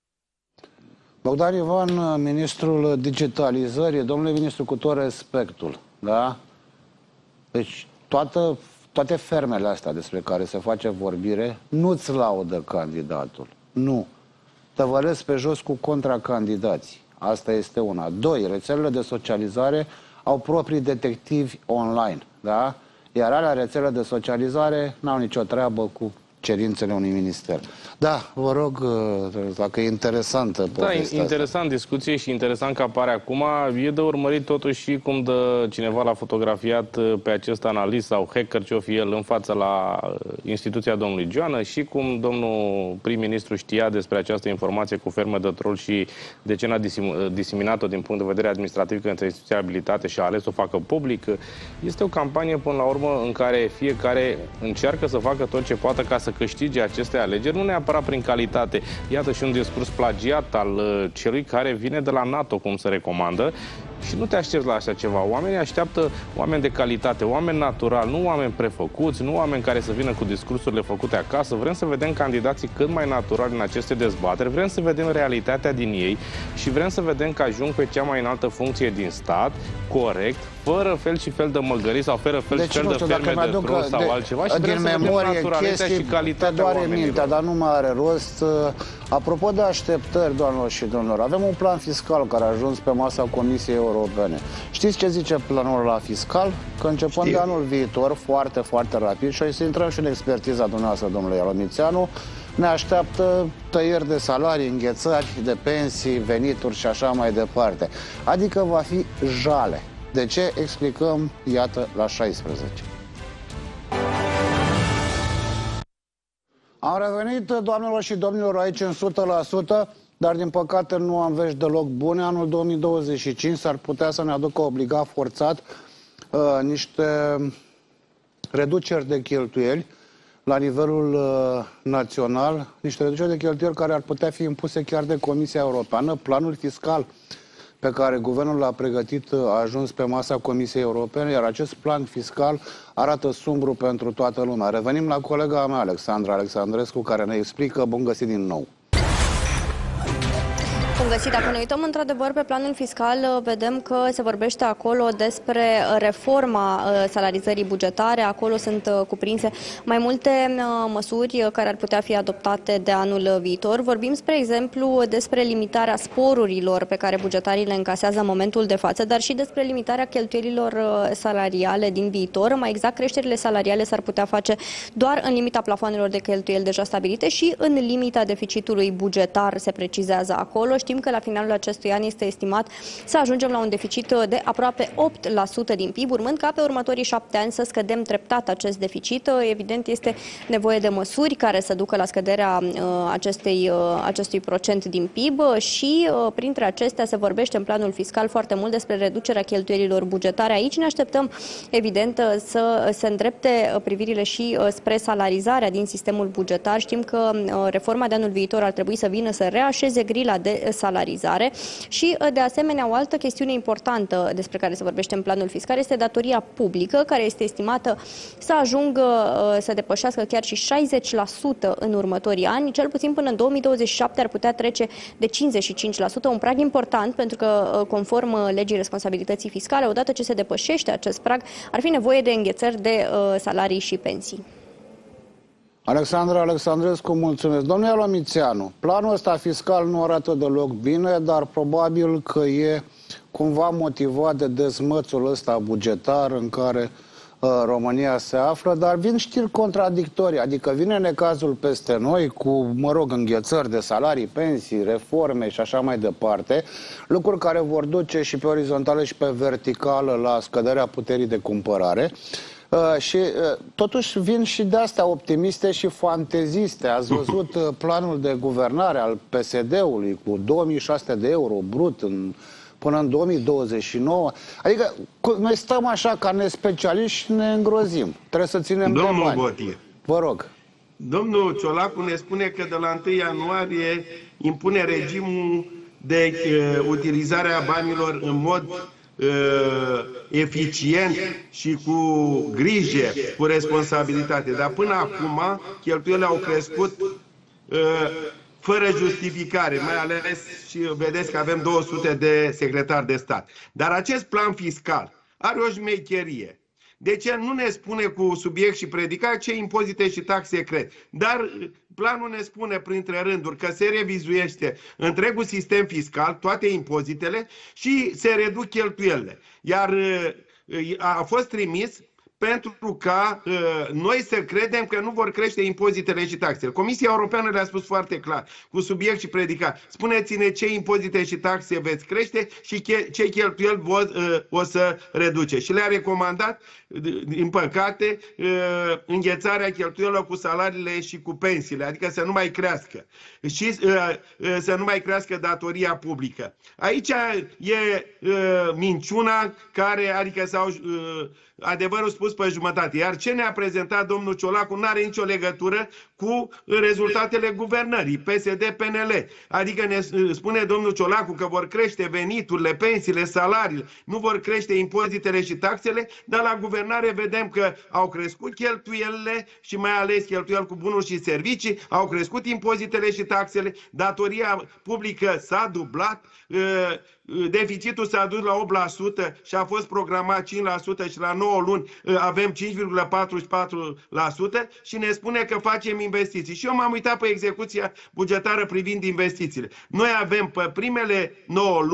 Bogdan Ivan, ministrul digitalizării. Domnule ministru, cu tot respectul, da? Deci toată, toate fermele astea despre care se face vorbire nu-ți laudă candidatul. Nu. Tăvălesc pe jos cu contracandidații. Asta este una. Doi, rețelele de socializare au proprii detectivi online, da? Iar alea rețele de socializare n-au nicio treabă cu cerințele unui minister. Da, vă rog, dacă e interesantă povestea.
Da, interesant asta. Discuție și interesant că apare acum. E de urmărit totuși și cum dă cineva l-a fotografiat pe acest analist sau hacker, ce-o fi el, în fața la instituția domnului Joană, și cum domnul prim-ministru știa despre această informație cu fermă de troll și de ce n-a diseminat-o din punct de vedere administrativ către instituția abilitate și a ales să o facă public. Este o campanie, până la urmă, în care fiecare încearcă să facă tot ce poate ca să câștige aceste alegeri, nu neapărat prin calitate. Iată și un discurs plagiat al celui care vine de la NATO, cum se recomandă, și nu te aștepți la așa ceva. Oamenii așteaptă oameni de calitate, oameni naturali, nu oameni prefăcuți, nu oameni care să vină cu discursurile făcute acasă. Vrem să vedem candidații cât mai naturali în aceste dezbateri, vrem să vedem realitatea din ei și vrem să vedem că ajung pe cea mai înaltă funcție din stat, corect, fără fel și fel de măgării sau fără fel
deci,
și fel de ferme de troll sau
de,
altceva, și
din
vrem să vedem naturalitatea și calitatea oamenilor.
Mintea, dar nu mai are rost. Apropo de așteptări, doamnelor și domnilor, avem un plan fiscal care a ajuns pe masa Comisiei europene. Știți ce zice planul la fiscal? Că începând Știu. de anul viitor, foarte, foarte rapid, și o să intrăm și în expertiza dumneavoastră, domnule Ialomițeanu, ne așteaptă tăieri de salarii, înghețări de pensii, venituri și așa mai departe. Adică va fi jale. De ce? Explicăm, iată, la șaisprezece. Am revenit, doamnelor și domnilor, aici în o sută la sută, dar din păcate nu am vești deloc bune. Anul două mii douăzeci și cinci s-ar putea să ne aducă obligat forțat uh, niște reduceri de cheltuieli la nivelul uh, național, niște reduceri de cheltuieli care ar putea fi impuse chiar de Comisia Europeană. Planul fiscal pe care guvernul l-a pregătit a ajuns pe masa Comisiei Europene, iar acest plan fiscal arată sumbru pentru toată lumea. Revenim la colega mea, Alexandra Alexandrescu, care ne explică. Bun găsit din nou!
Bun găsit! Dacă ne uităm într-adevăr pe planul fiscal, vedem că se vorbește acolo despre reforma salarizării bugetare. Acolo sunt cuprinse mai multe măsuri care ar putea fi adoptate de anul viitor. Vorbim, spre exemplu, despre limitarea sporurilor pe care bugetarii le încasează în momentul de față, dar și despre limitarea cheltuielilor salariale din viitor. Mai exact, creșterile salariale s-ar putea face doar în limita plafoanelor de cheltuieli deja stabilite și în limita deficitului bugetar, se precizează acolo. Știm că la finalul acestui an este estimat să ajungem la un deficit de aproape opt la sută din P I B, urmând ca pe următorii șapte ani să scădem treptat acest deficit. Evident, este nevoie de măsuri care să ducă la scăderea acestei, acestui procent din P I B și printre acestea se vorbește în planul fiscal foarte mult despre reducerea cheltuielilor bugetare. Aici ne așteptăm, evident, să se îndrepte privirile și spre salarizarea din sistemul bugetar. Știm că reforma de anul viitor ar trebui să vină să reașeze grila de salarizare și, de asemenea, o altă chestiune importantă despre care se vorbește în planul fiscal este datoria publică, care este estimată să ajungă să depășească chiar și șaizeci la sută în următorii ani, cel puțin până în două mii douăzeci și șapte ar putea trece de cincizeci și cinci la sută, un prag important pentru că, conform legii responsabilității fiscale, odată ce se depășește acest prag, ar fi nevoie de înghețări de salarii și pensii.
Alexandra Alexandrescu, mulțumesc. Domnule Ialomițeanu, planul ăsta fiscal nu arată deloc bine, dar probabil că e cumva motivat de dezmățul ăsta bugetar în care uh, România se află, dar vin știri contradictorii, adică vine necazul peste noi cu, mă rog, înghețări de salarii, pensii, reforme și așa mai departe, lucruri care vor duce și pe orizontală și pe verticală la scăderea puterii de cumpărare. Uh, și uh, totuși vin și de astea optimiste și fanteziste. Ați văzut uh, planul de guvernare al P S D-ului cu două mii șase sute de euro brut în, până în două mii douăzeci și nouă. Adică noi stăm așa ca nespecialiști și ne îngrozim. Trebuie să ținem
Domnul
de bani.
Botie.
Vă rog.
Domnul Ciolacu ne spune că de la întâi ianuarie impune regimul de uh, utilizare a banilor în mod eficient și cu grijă, cu responsabilitate. Dar până acum cheltuielile au crescut fără justificare, mai ales și vedeți că avem două sute de secretari de stat. Dar acest plan fiscal are o șmecherie. De ce nu ne spune cu subiect și predicat ce impozite și taxe cred? Dar planul ne spune printre rânduri că se revizuiește întregul sistem fiscal, toate impozitele și se reduc cheltuielile. Iar a fost trimis pentru ca uh, noi să credem că nu vor crește impozitele și taxele. Comisia Europeană le-a spus foarte clar, cu subiect și predicat. Spuneți-ne ce impozite și taxe veți crește și ce cheltuieli vo, uh, o să reduce. Și le-a recomandat, din păcate, uh, înghețarea cheltuielilor cu salariile și cu pensiile, adică să nu mai crească. Și uh, uh, să nu mai crească datoria publică. Aici e uh, minciuna care, adică sau uh, adevărul spus pe jumătate. Iar ce ne-a prezentat domnul Ciolacu nu are nicio legătură cu rezultatele guvernării, P S D P N L. Adică ne spune domnul Ciolacu că vor crește veniturile, pensiile, salariile, nu vor crește impozitele și taxele, dar la guvernare vedem că au crescut cheltuielile și mai ales cheltuieli cu bunuri și servicii, au crescut impozitele și taxele, datoria publică s-a dublat, deficitul s-a dus la opt la sută și a fost programat cinci la sută și la nouă luni avem cinci virgulă patruzeci și patru la sută și ne spune că facem investiții. Și eu m-am uitat pe execuția bugetară privind investițiile. Noi avem pe primele nouă luni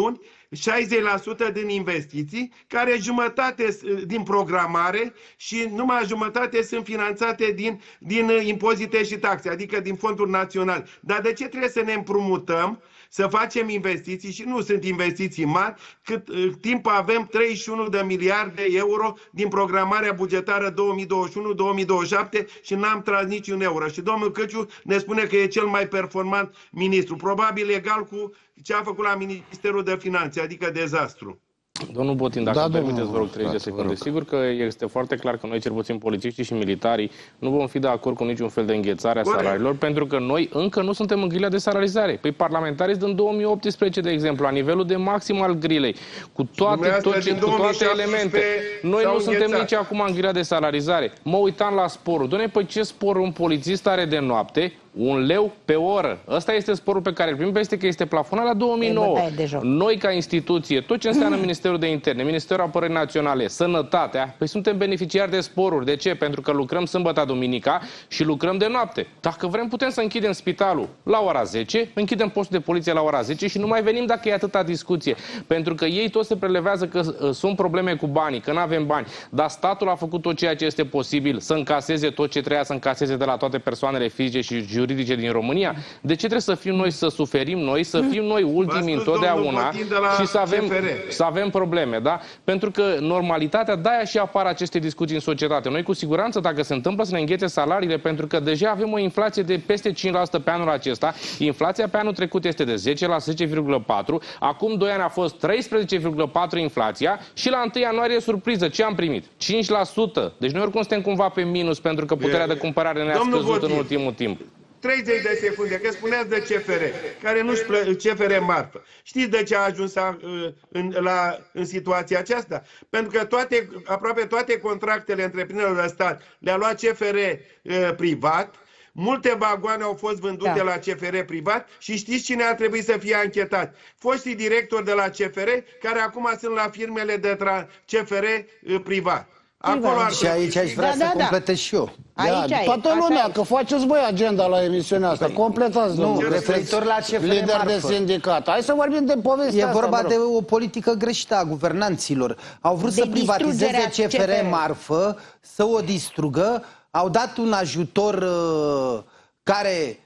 șaizeci la sută din investiții, care jumătate din programare și numai jumătate sunt finanțate din, din impozite și taxe, adică din fonduri naționale. Dar de ce trebuie să ne împrumutăm, să facem investiții, și nu sunt investiții mari, cât uh, timp avem treizeci și unu de miliarde de euro din programarea bugetară două mii douăzeci și unu două mii douăzeci și șapte și n-am tras niciun euro. Și domnul Căciu ne spune că e cel mai performant ministru, probabil egal cu ce a făcut la Ministerul de Finanțe, adică dezastru.
Domnul Botin, dacă
Da,
îmi permiteți,
domnul
vă rog treizeci de secunde. Sigur că este foarte clar că noi, cel puțin polițiștii și militarii, nu vom fi de acord cu niciun fel de înghețare a
Corect.
salariilor, pentru că noi încă nu suntem în grila de salarizare. Păi parlamentarii sunt în două mii optsprezece, de exemplu, la nivelul de maxim al grilei, cu toate, tot ce, cu toate elemente. Noi nu suntem înghețat. nici acum în grila de salarizare. Mă uitam la sporul. Doamne, păi ce spor un polițist are de noapte? Un leu pe oră. Ăsta este sporul pe care îl primim, este că este plafonat la două mii nouă. Noi, ca instituție, tot ce înseamnă Ministerul de Interne, Ministerul Apărării Naționale, Sănătatea, păi suntem beneficiari de sporuri. De ce? Pentru că lucrăm sâmbătă, duminica și lucrăm de noapte. Dacă vrem, putem să închidem spitalul la ora zece, închidem postul de poliție la ora zece și nu mai venim dacă e atâta discuție. Pentru că ei toți se prelevează că uh, sunt probleme cu banii, că nu avem bani. Dar statul a făcut tot ceea ce este posibil să încaseze tot ce trebuia să încaseze de la toate persoanele fizice și juridice juridice din România. De ce trebuie să fim noi, să suferim noi, să fim noi ultimii întotdeauna și să avem, să avem probleme, da? Pentru că normalitatea, de-aia și apar aceste discuții în societate. Noi cu siguranță, dacă se întâmplă să ne înghețe salariile, pentru că deja avem o inflație de peste cinci la sută pe anul acesta, inflația pe anul trecut este de zece la zece virgulă patru, acum doi ani a fost treisprezece virgulă patru inflația și la întâi ianuarie, surpriză, ce am primit? cinci la sută. Deci noi oricum suntem cumva pe minus, pentru că puterea de cumpărare ne-a scăzut în ultimul timp.
treizeci de secunde, că spuneați de C F R, care nu-și plă... C F R marfă. Știți de ce a ajuns a, în, la, în situația aceasta? Pentru că toate, aproape toate contractele întreprinderilor de stat le-a luat C F R uh, privat, multe vagoane au fost vândute da. la C F R privat și știți cine ar trebui să fie anchetat? Foștii directori de la C F R, care acum sunt la firmele de C F R uh, privat. Acolo ar
și aici aș vrea da, să da, completez da. și eu.
Aici da, toată lumea, că faceți voi agenda la emisiunea asta, completați,
nu, referitor la ce
lider de sindicat. Hai să vorbim de povestea
E vorba
asta,
de o politică greșită a guvernanților. Au vrut de să privatizeze C F R marfă, să o distrugă, au dat un ajutor uh, care...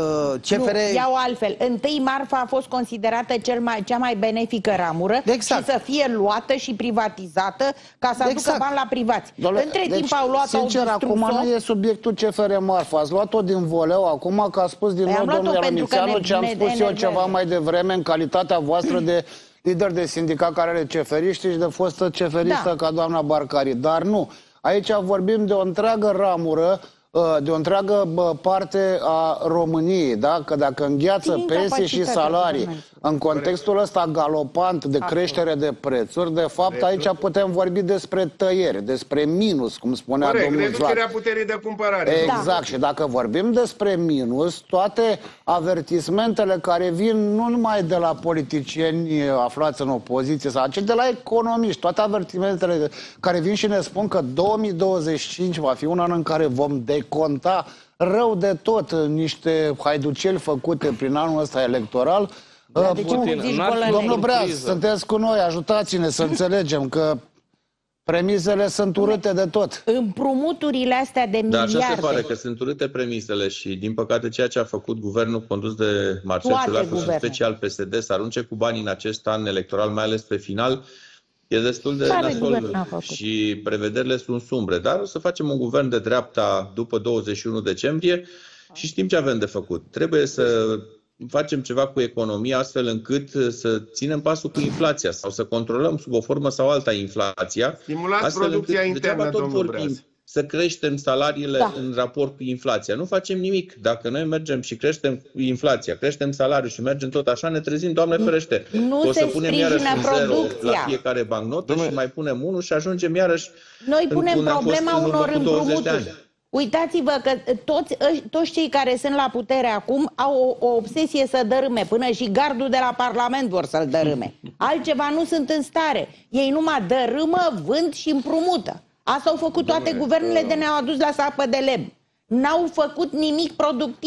C F R... Nu, iau altfel. Întâi marfa a fost considerată cel mai, cea mai benefică ramură exact. și să fie luată și privatizată ca să aducă exact. bani la privați. Doamne, Între deci, timp au luat,
sincer,
au
acum nu e subiectul C F R marfa. Ați luat-o din voleu acum, că a spus din nou domnul Ieronițeanu ce am spus eu ceva mai devreme în calitatea voastră de lider de sindicat care are ceferiști și de fostă ceferistă da. ca doamna Barcari. Dar nu. Aici vorbim de o întreagă ramură, de o întreagă parte a României, da? Că dacă îngheață pensii și salarii în contextul ăsta galopant de creștere de prețuri, de fapt aici putem vorbi despre tăieri, despre minus, cum spunea
Corect,
domnul Zlat.
reducerea puterii de cumpărare.
Exact, da. Și dacă vorbim despre minus, toate avertismentele care vin nu numai de la politicieni aflați în opoziție, sau ci de la economiști, toate avertismentele care vin și ne spun că două mii douăzeci și cinci va fi un an în care vom deconta rău de tot niște haiduceli făcute prin anul ăsta electoral.
Da, de Putin,
domnul Breaz, sunteți cu noi, ajutați-ne să înțelegem că premisele sunt urâte de tot.
Împrumuturile astea de miliarde.
Dar așa se pare că sunt urâte premisele și, din păcate, ceea ce a făcut guvernul condus de Marcel Ciolacu, special P S D, să arunce cu banii în acest an electoral, mai ales pe final, e destul de nasol și prevederile sunt sumbre. Dar o să facem un guvern de dreapta după douăzeci și unu decembrie și știm ce avem de făcut. Trebuie să facem ceva cu economia astfel încât să ținem pasul cu inflația sau să controlăm sub o formă sau alta inflația.
Stimulați producția internă, domnul Breaz.
Să creștem salariile da. în raport cu inflația. Nu facem nimic. Dacă noi mergem și creștem inflația, creștem salariul și mergem tot așa, ne trezim, Doamne ferește,
nu
o să punem iarăși un zero
producția.
la fiecare bancnotă Domnule. și mai punem unul și ajungem iarăși
Noi punem
în,
problema unor împrumuturi. Uitați-vă că toți, toți cei care sunt la putere acum au o, o obsesie să dărâme. Până și gardul de la Parlament vor să-l dărâme. Altceva nu sunt în stare. Ei numai dărâmă, vând și împrumută. Asta au făcut toate Dom'le, guvernele de ne-au adus la sapă de lemn. N-au făcut nimic productiv.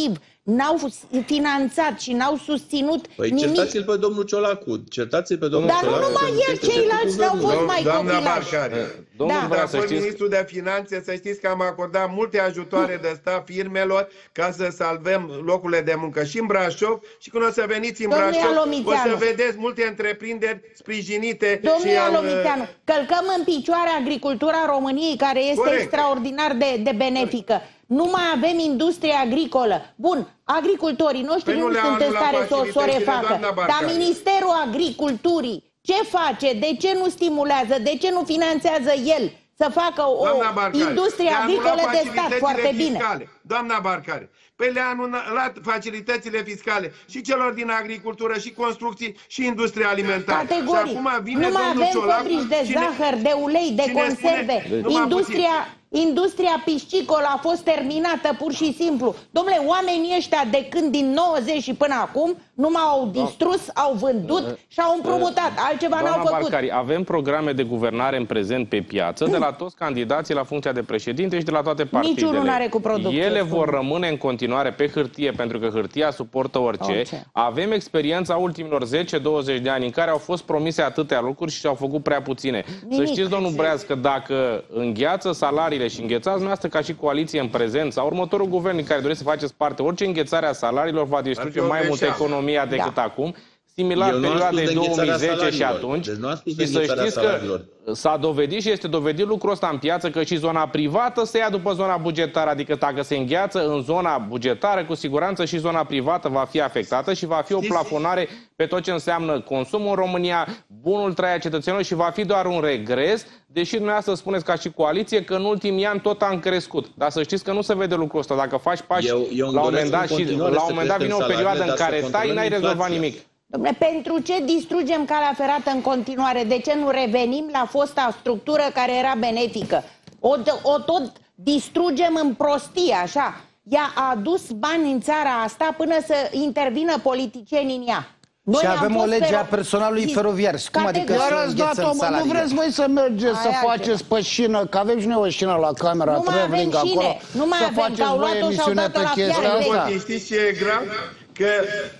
n-au finanțat și n-au susținut
păi
nimic.
certați-l pe domnul Ciolacu, certați-l pe domnul
Dar
Ciolacu.
nu numai el, ceilalți n-au fost mai
Doamna
copilași.
Barcari,
Domnul
da,
vrea
dar
să
fost
știți...
ministru de Finanțe, să știți că am acordat multe ajutoare de stat firmelor ca să salvăm locurile de muncă și în Brașov și când o să veniți în
Domnul
Brașov o
Ialomiteanu.
să vedeți multe întreprinderi sprijinite.
Domnul
și am,
Ialomiteanu, călcăm în picioare agricultura României, care este
Corect.
extraordinar de, de benefică. Nu mai avem industrie agricolă. Bun, agricultorii noștri
Păi nu
nu
le-au
sunt în
anulat
stare să o, să o
facilitățile,
refacă.
doamna Barcari.
Dar Ministerul Agriculturii ce face? De ce nu stimulează? De ce nu finanțează el să facă o
Doamna Barcari,
industrie
le-a
agricolă
anulat
de stat?
facilitățile
Foarte bine.
fiscale. Doamna Barcari, păi le-a anulat facilitățile fiscale și celor din agricultură și construcții și industria alimentară.
Categoric.
Și acum vine
nu mai
domnul
avem
Ciolacu
fabrici de
și ne-
zahăr, de ulei, de
și ne
conserve.
spune- Numai
Industria, industria piscicolă a fost terminată pur și simplu. Dom'le, oamenii ăștia de când din nouăzeci și până acum nu m-au distrus, au vândut și au împrumutat. Altceva n-au
Doamna
făcut.
Barcari, avem programe de guvernare în prezent pe piață de la toți candidații la funcția de președinte și de la toate partidele.
Niciunul n-are cu producție,
Ele
spune.
vor rămâne în continuare pe hârtie, pentru că hârtia suportă orice.
Orice.
Avem experiența ultimilor zece douăzeci de ani în care au fost promise atâtea lucruri și au făcut prea puține.
Nimic.
Să știți, domnul Breaz, că dacă îngheață salariile și înghețați dumneavoastră ca și coaliție în prezent sau următorul guvern în care doriți să faceți parte, orice înghețare a salariilor va distruge
Ar fi o
mai mult
greșeală.
economia decât
Da.
acum. Similar
Eu nu am spus
perioadei
de înghețarea
două mii zece și
salariilor.
atunci.
Deci nu am spus de
Și să
înghețarea
știți că
salariilor.
s-a dovedit și este dovedit lucrul ăsta în piață, că și zona privată se ia după zona bugetară. Adică dacă se îngheață în zona bugetară, cu siguranță și zona privată va fi afectată și va fi o plafonare pe tot ce înseamnă consumul în România, bunul trai a cetățenilor și va fi doar un regres, deși dumneavoastră spuneți ca și coaliție că în ultimii ani tot am crescut. Dar să știți că nu se vede lucrul ăsta. Dacă faci pași,
Eu- eu îmi
la un
doresc
moment dat
în
și
continuare
la un
să
moment dat vine o
creștem
perioadă în
salariile, dar
care
să
tai, n-ai
controlăm
rezolvat
inflația.
nimic.
Dom'le, pentru ce distrugem calea ferată în continuare? De ce nu revenim la fosta structură care era benefică? O, o tot distrugem în prostie, așa. Ea a adus bani în țara asta până să intervină politicienii în ea. Noi
Și
am
avem o
fost
lege a
fero-
personalului feroviar. Și cum adică
Categoric.
să
Iar ați dat-o,
înghețăm
mă, nu
salariile?
vreți voi să mergeți, să
Aia
faceți pe șină, că avem și noi o șină la camera,
Nu mai avem
Traveling
șine,
acolo,
nu mai
să
avem, că
faceți
au
voi
luat-o și au
emisiune
dat-o
pe
la
chestia
fiare
asta.
vechi.
Știți ce e grav? Că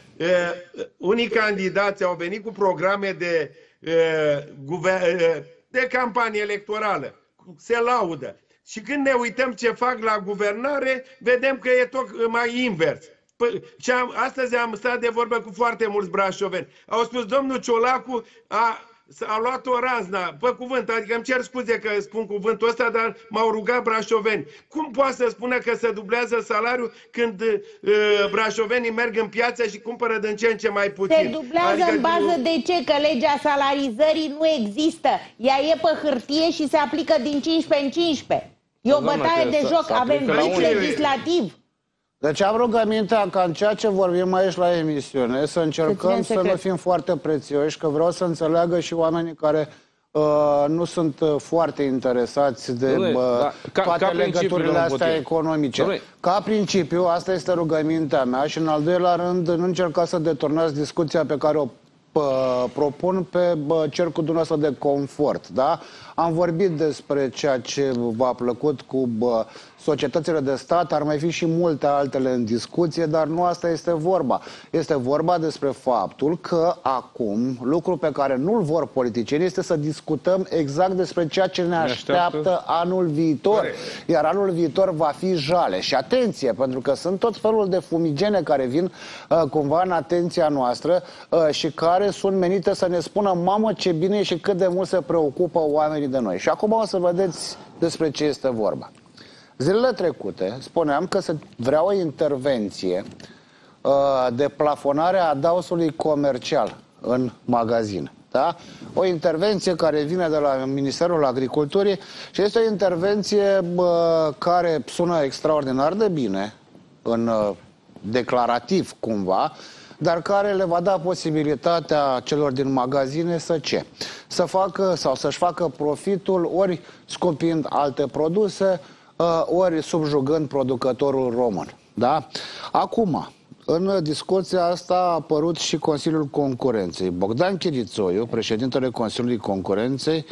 uh, unii candidați au venit cu programe de, uh, guver- uh, de campanie electorală. Se laudă. Și când ne uităm ce fac la guvernare, vedem că e tot mai invers. Păi, și am, astăzi am stat de vorbă cu foarte mulți brașoveni. Au spus, domnul Ciolacu a, a luat o razna, pe cuvânt, adică îmi cer scuze că spun cuvântul ăsta, dar m-au rugat brașoveni. Cum poate să spună că se dublează salariul când uh, brașovenii merg în piață și cumpără din ce în ce mai puțin?
Se dublează
Adică,
în bază de ce? Că legea salarizării nu există. Ea e pe hârtie și se aplică din cincisprezece în cincisprezece. E o
Doamna,
bătaie
că
de
s-a-
joc.
s-a
Avem
aplicat la
vid
unii.
legislativ.
Deci am rugămintea ca în ceea ce vorbim aici la emisiune să încercăm
ținem
să nu
secret.
fim foarte prețioși, că vreau să înțeleagă și oamenii care uh, nu sunt uh, foarte interesați de
Dom'le,
uh,
da, ca-
toate
ca principiu,
legăturile
domnul
astea
Potir.
economice.
Dom'le,
Ca principiu, asta este rugămintea mea și în al doilea rând nu încercați să deturnați discuția pe care o uh, propun pe bă, cercul dumneavoastră de confort, da? Am vorbit despre ceea ce v-a plăcut cu bă, societățile de stat, ar mai fi și multe altele în discuție, dar nu asta este vorba. Este vorba despre faptul că acum, lucru pe care nu-l vor politicienii, este să discutăm exact despre ceea ce ne așteaptă, așteaptă anul viitor. Corect. Iar anul viitor va fi jale. Și atenție, pentru că sunt tot felul de fumigene care vin uh, cumva în atenția noastră uh, și care sunt menite să ne spună, mamă, ce bine și cât de mult se preocupă oamenii de noi. Și acum o să vedeți despre ce este vorba. Zilele trecute spuneam că se vrea o intervenție uh, de plafonare a adaosului comercial în magazin. Da? O intervenție care vine de la Ministerul Agriculturii și este o intervenție uh, care sună extraordinar de bine, în uh, declarativ cumva, dar care le va da posibilitatea celor din magazine să ce? Să facă sau să-și facă profitul ori scumpind alte produse, ori subjugând producătorul român. Da? Acum, în discuția asta a apărut și Consiliul Concurenței. Bogdan Chirițoiu, președintele Consiliului Concurenței,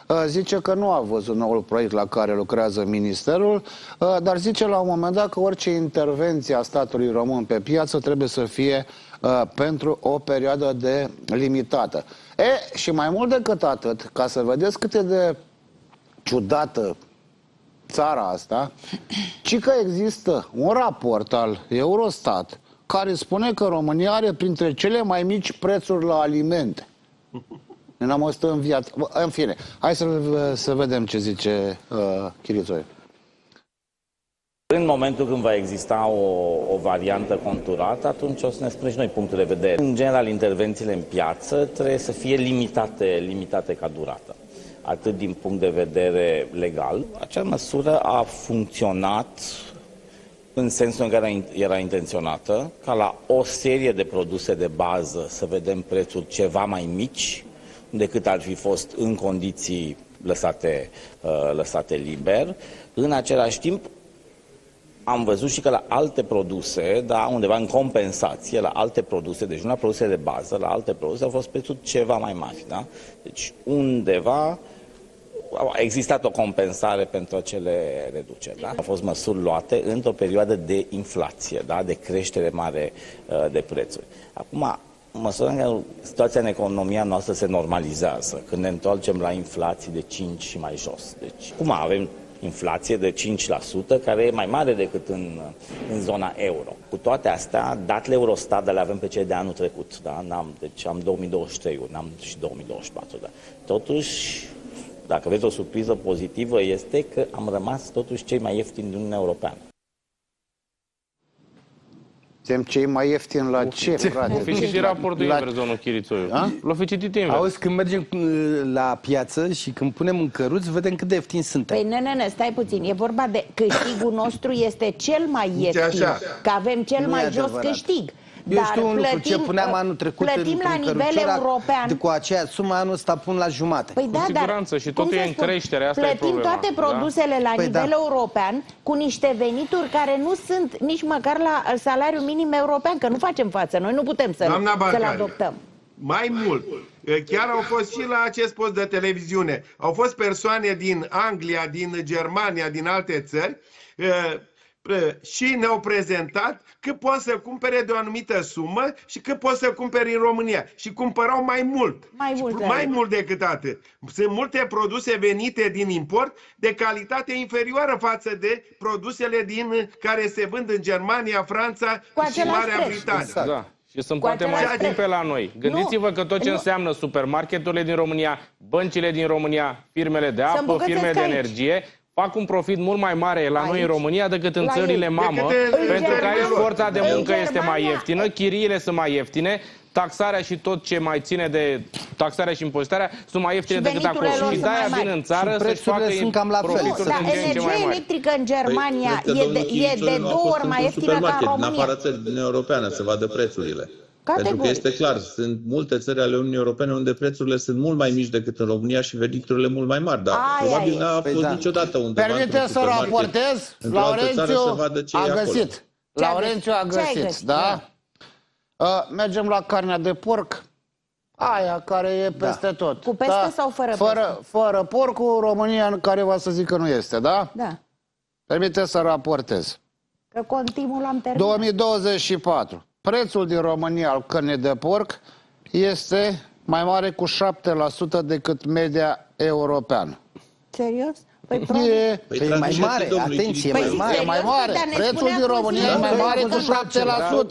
zice că nu a văzut noul proiect la care lucrează ministerul, dar zice la un moment dat că orice intervenție a statului român pe piață trebuie să fie pentru o perioadă de limitată. E, și mai mult decât atât, ca să vedeți cât e de ciudată țara asta, ci că există un raport al Eurostat care spune că România are printre cele mai mici prețuri la alimente. N-am auzit în viață. În fine, hai să, să vedem ce zice uh, Chirițoi.
În momentul când va exista o, o variantă conturată, atunci o să ne spunem și noi punctul de vedere. În general, intervențiile în piață trebuie să fie limitate, limitate ca durată. Atât din punct de vedere legal. Acea măsură a funcționat în sensul în care era intenționată, ca la o serie de produse de bază să vedem prețuri ceva mai mici decât ar fi fost în condiții lăsate, lăsate liber. În același timp, am văzut și că la alte produse, da, undeva în compensație, la alte produse, deci nu la produse de bază, la alte produse au fost prețuri ceva mai mari. Da? Deci undeva a existat o compensare pentru acele reduceri. Da? Au fost măsuri luate într-o perioadă de inflație, da? De creștere mare uh, de prețuri. Acum, în măsura în care situația în economia noastră se normalizează, când ne întoarcem la inflații de cinci și mai jos. Deci, cum avem inflație de cinci la sută, care e mai mare decât în, în zona euro. Cu toate astea, datele Eurostat le avem pe cele de anul trecut. Da? N-am, deci am două mii douăzeci și trei, n-am și două mii douăzeci și patru. Da? Totuși, dacă vreți o surpriză pozitivă, este că am rămas totuși cei mai ieftini din Uniunea Europeană.
Suntem cei mai ieftini la ce, frate?
L-a fi citit raportul invers, domnul Chirițoiu. L-a fi citit invers.
Auzi, când mergem la piață și când punem în căruți, vedem cât de ieftini suntem.
Păi, nu, nu, stai puțin. E vorba de câștigul nostru este cel mai ieftin. Că avem cel
Nu
mai
e
jos
adevărat.
câștig.
Eu
Dar
știu un lucru,
plătim,
ce puneam anul trecut
plătim
în,
la
în
nivel european.
De, cu aceea sumă, anul ăsta pun la jumate.
Păi da,
Cu siguranță,
dar,
și totul
cum
e
să
în
spun,
creștere, asta e
plătim
problema.
toate produsele
Da?
la
Păi
nivel
da.
european cu niște venituri care nu sunt nici măcar la salariul minim european, că nu facem față. Noi nu putem să-l să adoptăm.
Mai mult, chiar au fost și la acest post de televiziune, au fost persoane din Anglia, din Germania, din alte țări, și ne-au prezentat că poți să cumpere de o anumită sumă și că poți să cumperi în România. Și cumpărau mai mult.
Mai mult,
mai mult decât atât. Sunt multe produse venite din import de calitate inferioară față de produsele din care se vând în Germania, Franța și Marea Britanie.
Exact. Da. Și sunt poate mai scumpe la noi. Gândiți-vă că tot ce înseamnă supermarketurile din România, băncile din România, firmele de apă, firmele de energie, fac un profit mult mai mare la noi în România decât în țările mamă, pentru că aici forța de muncă este mai ieftină, chiriile sunt mai ieftine, taxarea și tot ce mai ține de taxarea și impozitarea sunt mai ieftine decât acolo. Și de-aia vin în țară să-și facă profituri
Dar energia electrică în Germania e de, e de două ori mai ieftină ca în România.
În afara țării din Europeană să vadă prețurile. Pentru că este clar, sunt multe țări ale Uniunii Europene unde prețurile sunt mult mai mici decât în România și veniturile mult mai mari. Dar
Ai,
probabil
ai.
n-a fost
Păi da.
niciodată undeva
Permite să raportez, Laurențiu a găsit. Laurențiu a găsit, da? Uh, mergem la carnea de porc, aia care e peste da. tot.
Cu peste
da?
sau fără
fără,
peste?
fără porcul, România în care va să zic că nu este, da?
Da.
Permite să raportez.
Că continuul am terminat.
două mii douăzeci și patru. Prețul din România al cărnii de porc este mai mare cu șapte la sută decât media europeană.
Serios? Păi,
e
păi e mai mare, atenție,
păi
mai mare.
E mai mare. Prețul din România e mai mare cu șapte la sută.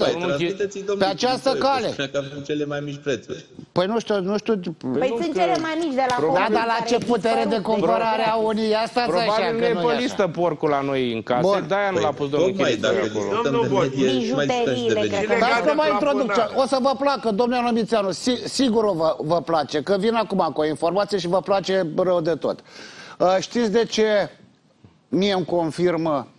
Pe această cale.
Că avem cele mai mici prețuri.
Păi nu știu, nu știu.
Păi sunt cele mai mici de la porc.
Da, dar la ce putere de cumpărare a unii? Asta să așa,
probabil nu e pe listă porcul la noi în casă, de-aia nu l-a pus domnul Chirițoiu acolo.
Bijuteriile, cred că.
Dar să mai introduc, o să vă placă, domnule Nomițeanu, sigur vă, vă place, că vin acum cu o informație și vă place rău de tot. Știți de ce mie îmi confirmă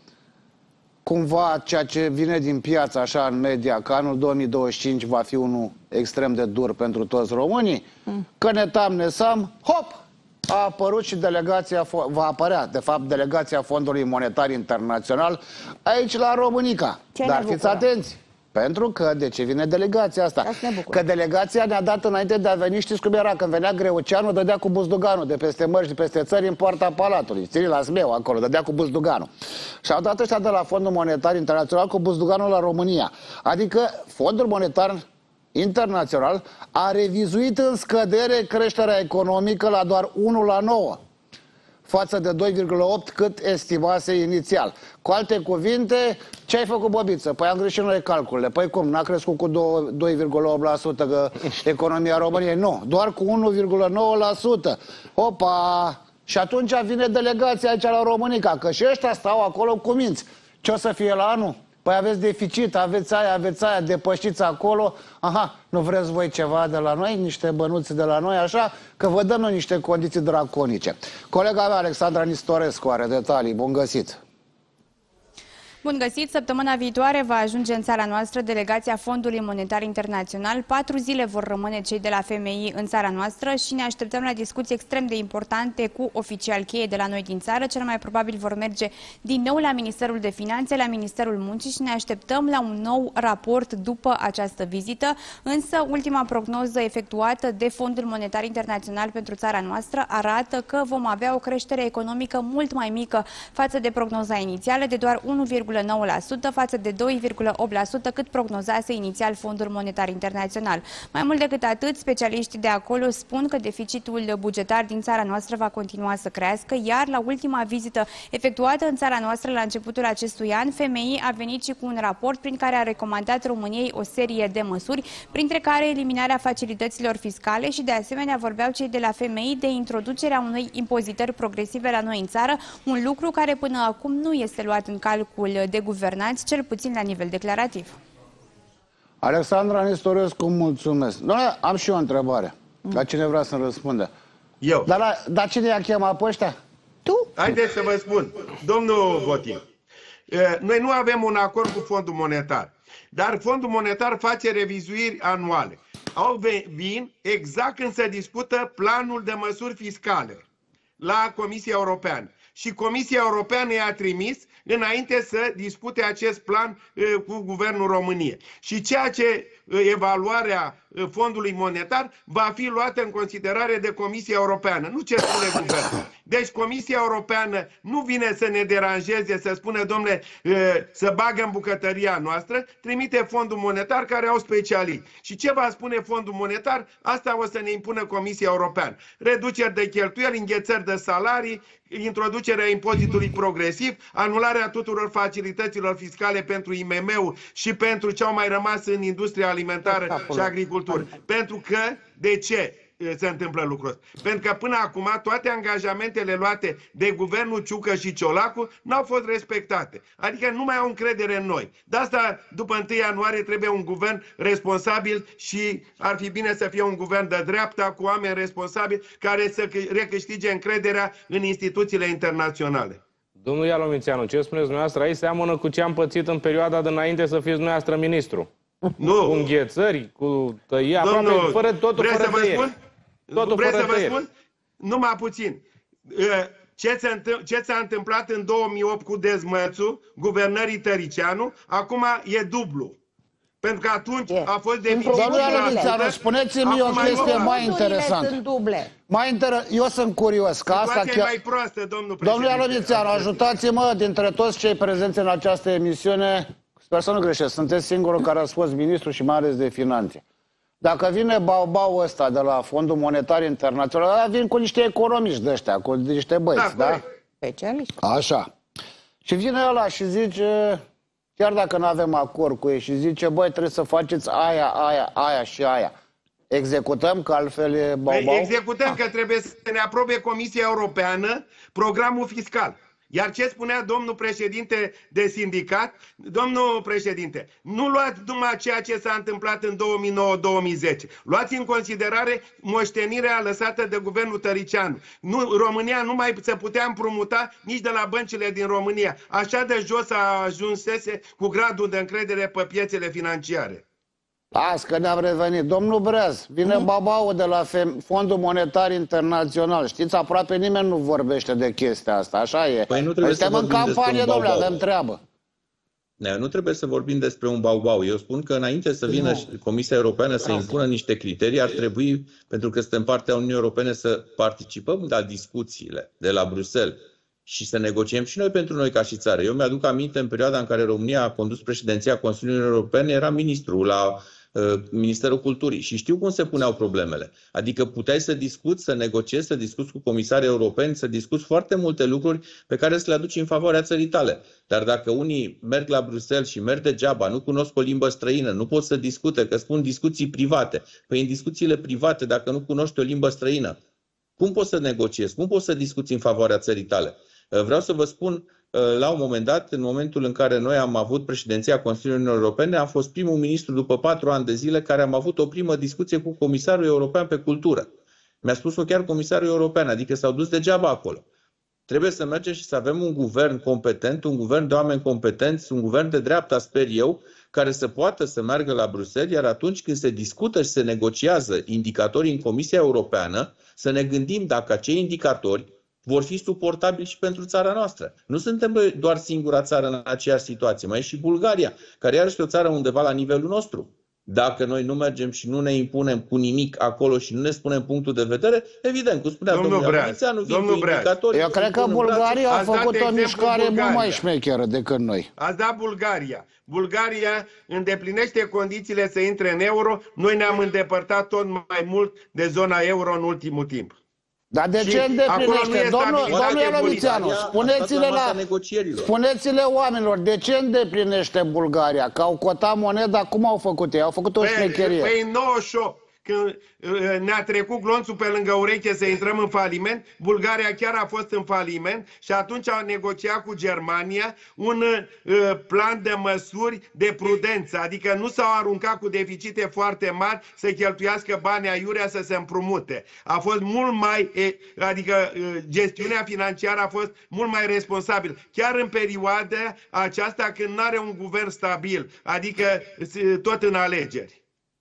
cumva ceea ce vine din piață așa în media, că anul două mii douăzeci și cinci va fi unul extrem de dur pentru toți românii? Mm. Că ne tam, ne sam, hop! A apărut și delegația, va apărea, de fapt, delegația Fondului Monetar Internațional aici la Românica. Ce Dar fiți atenți! Pentru că, de ce vine delegația asta? Că delegația ne-a dat înainte de a veni, știți cum era, când venea Greuceanu, dădea cu buzduganul de peste mări și de peste țări în poarta Palatului. Ține la Zmeu acolo, dădea cu buzduganul. Și au dat ăștia de la Fondul Monetar Internațional cu buzduganul la România. Adică Fondul Monetar Internațional a revizuit în scădere creșterea economică la doar unu la nouă. Față de doi virgulă opt cât estimase inițial. Cu alte cuvinte, ce ai făcut, Bobiță? Păi am greșit noi calculele. Păi cum, n-a crescut cu doi virgulă opt la sută economia României? Nu, doar cu unu virgulă nouă la sută. Opa! Și atunci vine delegația aici la Românica, că și ăștia stau acolo cu minți. Ce o să fie la anul? Păi aveți deficit, aveți aia, aveți aia, depășiți acolo. Aha, nu vreți voi ceva de la noi, niște bănuți de la noi, așa? Că vă dăm noi niște condiții draconice. Colega mea, Alexandra Nistorescu, are detalii. Bun găsit!
Bun găsit! Săptămâna viitoare va ajunge în țara noastră delegația Fondului Monetar Internațional. Patru zile vor rămâne cei de la F M I în țara noastră și ne așteptăm la discuții extrem de importante cu oficiali cheie de la noi din țară. Cel mai probabil vor merge din nou la Ministerul de Finanțe, la Ministerul Muncii și ne așteptăm la un nou raport după această vizită. Însă, ultima prognoză efectuată de Fondul Monetar Internațional pentru țara noastră arată că vom avea o creștere economică mult mai mică față de prognoza inițială, de doar unu virgulă nouă la sută față de doi virgulă opt la sută cât prognozase inițial Fondul Monetar Internațional. Mai mult decât atât, specialiștii de acolo spun că deficitul bugetar din țara noastră va continua să crească, iar la ultima vizită efectuată în țara noastră la începutul acestui an, F M I a venit și cu un raport prin care a recomandat României o serie de măsuri, printre care eliminarea facilităților fiscale și de asemenea vorbeau cei de la F M I de introducerea unei impozitări progresive la noi în țară, un lucru care până acum nu este luat în calcul de guvernanți, cel puțin la nivel declarativ.
Alexandra Nistorescu, mulțumesc. Doamne, am și eu o întrebare. Mm. La cine vrea să-mi răspundă?
Eu.
Dar, la, dar cine i-a chemat pe ăștia?
Tu? Haideți să vă spun. Domnul Botin, noi nu avem un acord cu Fondul Monetar, dar Fondul Monetar face revizuiri anuale. Au vin exact când se discută planul de măsuri fiscale la Comisia Europeană. Și Comisia Europeană i-a trimis înainte să discute acest plan uh, cu Guvernul României. Și ceea ce uh, evaluarea uh, Fondului Monetar va fi luată în considerare de Comisia Europeană, nu ce spune Guvernul. Deci Comisia Europeană nu vine să ne deranjeze, să spună, domnule, uh, să bagă în bucătăria noastră, trimite Fondul Monetar care au specialiști. Și ce va spune Fondul Monetar? Asta o să ne impună Comisia Europeană. Reduceri de cheltuieli, înghețări de salarii, introducerea impozitului progresiv, anularea tuturor facilităților fiscale pentru I M M-uri și pentru ce au mai rămas în industria alimentară și agricultură. Pentru că, de ce se întâmplă lucrul ăsta? Pentru că până acum toate angajamentele luate de guvernul Ciucă și Ciolacu n-au fost respectate. Adică nu mai au încredere în noi. De asta, după întâi ianuarie, trebuie un guvern responsabil și ar fi bine să fie un guvern de dreapta, cu oameni responsabili, care să recâștige încrederea în instituțiile internaționale.
Domnul Ialomițeanu, ce spuneți dumneavoastră aici seamănă cu ce am pățit în perioada de înainte să fiți dumneavoastră ministru.
Nu.
Cu înghețări, cu tăia,
Domnul,
aproape, fără totul, fără
să vă
tăieri.
spun?
Totul
Vreți
fără
să vă
tăieri.
spun? Numai puțin. Ce s-a întâmplat în două mii opt cu Dezmățu, guvernării Tăricianu, acum e dublu. Pentru că atunci a fost deficit.
Domnul Ialomițeanu, spuneți-mi o chestie mai interesantă.
Sunt duble.
Mai inter... Eu sunt curios. Că asta
chiar... mai proastă, domnul președinte.
Domnul Ialomițeanu, ajutați-mă, dintre toți cei prezenți în această emisiune, sper să nu greșesc, sunteți singurul care a fost ministru și mai ales de finanțe. Dacă vine bau-bau ăsta de la Fondul Monetar Internațional, vin cu niște economiști de ăștia, cu niște băieți, da? da?
Specialiști.
Așa. Și vine ăla și zice, chiar dacă nu avem acord cu ei, și zice, băi, trebuie să faceți aia, aia, aia și aia. Executăm, că altfel e bau-bau?
Executăm, că trebuie să ne aprobe Comisia Europeană programul fiscal. Iar ce spunea domnul președinte de sindicat? Domnul președinte, nu luați numai ceea ce s-a întâmplat în două mii nouă două mii zece. Luați în considerare moștenirea lăsată de guvernul Tăricianu. Nu, România nu mai se putea împrumuta nici de la băncile din România. Așa de jos a ajunsese cu gradul de încredere pe piețele financiare.
Las că ne-am revenit. Domnul Breaz, vine mm. babau de la Fondul Monetar Internațional. Știți, aproape nimeni nu vorbește de chestia asta, așa e.
Păi nu trebuie
Suntem
să
în campanie, domnule, avem treabă.
Nu trebuie să vorbim despre un bau-bau. Eu spun că înainte să vină Comisia Europeană să impună niște criterii, ar trebui, pentru că suntem partea Uniunii Europene, să participăm la discuțiile de la Bruxelles și să negociem și noi pentru noi ca și țară. Eu mi-aduc aminte, în perioada în care România a condus președinția Consiliului European, era ministru la uh, Ministerul Culturii și știu cum se puneau problemele. Adică puteai să discuți, să negociezi, să discuți cu comisarii europeni, să discuți foarte multe lucruri pe care să le aduci în favoarea țării tale. Dar dacă unii merg la Bruxelles și merg degeaba, nu cunosc o limbă străină, nu pot să discute, că spun discuții private. Păi în discuțiile private, dacă nu cunoști o limbă străină, cum poți să negociezi? Cum poți să discuți în favoarea țării tale? Vreau să vă spun, la un moment dat, în momentul în care noi am avut președinția Consiliului Uniunii Europene, am fost primul ministru după patru ani de zile care am avut o primă discuție cu Comisarul European pe Cultură. Mi-a spus-o chiar Comisarul European, adică s-au dus degeaba acolo. Trebuie să mergem și să avem un guvern competent, un guvern de oameni competenți, un guvern de dreapta, sper eu, care să poată să meargă la Bruxelles, iar atunci când se discută și se negociază indicatorii în Comisia Europeană, să ne gândim dacă acei indicatori vor fi suportabili și pentru țara noastră. Nu suntem doar singura țară în aceeași situație, mai e și Bulgaria, care iarăși e o țară undeva la nivelul nostru. Dacă noi nu mergem și nu ne impunem cu nimic acolo și nu ne spunem punctul de vedere, evident, cum spunea domnul Amărițeanu, vin cu indicatori.
Eu cred că Bulgaria a făcut o mișcare mult mai șmecheră decât noi.
Ați dat Bulgaria. Bulgaria îndeplinește condițiile să intre în euro. Noi ne-am îndepărtat tot mai mult de zona euro în ultimul timp.
Dar de ce îndeplinește? Domnul, domnul Ielovițeanu, spuneți-le la, spuneți-le oamenilor, de ce îndeplinește Bulgaria? Că au cotat moneda, cum au făcut ei? Au făcut o șmecherie.
Păi în nouăzeci și opt, când ne-a trecut glonțul pe lângă ureche să intrăm în faliment, Bulgaria chiar a fost în faliment și atunci au negociat cu Germania un uh, plan de măsuri de prudență, adică nu s-au aruncat cu deficite foarte mari să cheltuiască bani aiurea să se împrumute. A fost mult mai, adică uh, gestiunea financiară a fost mult mai responsabilă, chiar în perioada aceasta când nu are un guvern stabil, adică uh, tot în alegeri.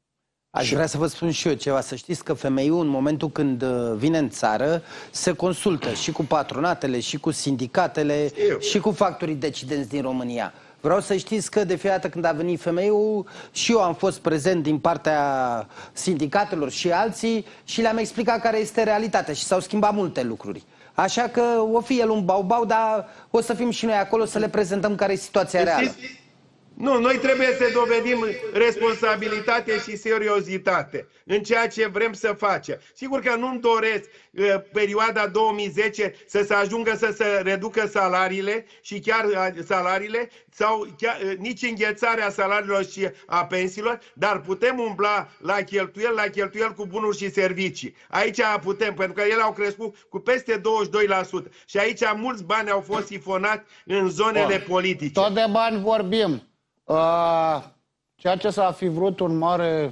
Aș vrea să vă spun și eu ceva, să știți că femeiul în momentul când vine în țară se consultă și cu patronatele, și cu sindicatele, eu. și cu factorii decidenți din România. Vreau să știți că de fiecare dată când a venit femeiul și eu am fost prezent din partea sindicatelor și alții și le-am explicat care este realitatea și s-au schimbat multe lucruri. Așa că o fi el un bau-bau, dar o să fim și noi acolo să le prezentăm care e situația reală.
Nu, noi trebuie să dovedim responsabilitate și seriozitate în ceea ce vrem să facem. Sigur că nu-mi doresc uh, perioada două mii zece să se ajungă să se reducă salariile și chiar uh, salariile sau chiar, uh, nici înghețarea salariilor și a pensiilor, dar putem umbla la cheltuieli, la cheltuieli cu bunuri și servicii. Aici putem, pentru că ele au crescut cu peste douăzeci și doi la sută și aici mulți bani au fost sifonați în zonele Bun. politice.
Tot de bani vorbim. Uh, ceea ce s-a fi vrut un mare,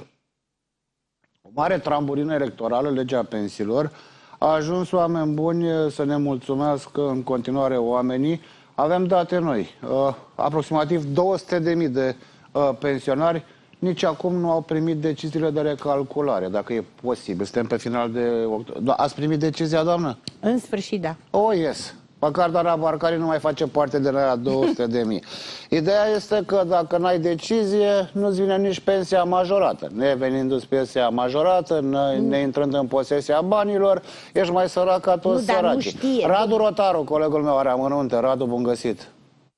o mare trambulină electorală, legea pensiilor, a ajuns, oameni buni, să ne mulțumească în continuare oamenii. Avem date noi, uh, aproximativ două sute de mii de uh, pensionari nici acum nu au primit deciziile de recalculare, dacă e posibil. Suntem pe final de octombrie. Ați primit decizia, doamnă?
În sfârșit, da.
Oh, yes. Măcar Dana Barcari nu mai face parte de la două sute de mii. Ideea este că dacă n-ai decizie, nu-ți vine nici pensia majorată. Nevenindu-ți pensia majorată, ne, ne intrând în posesia banilor, ești mai sărac ca toți săracii. Radu Rotaru, colegul meu, are amănunte. Radu, bun găsit!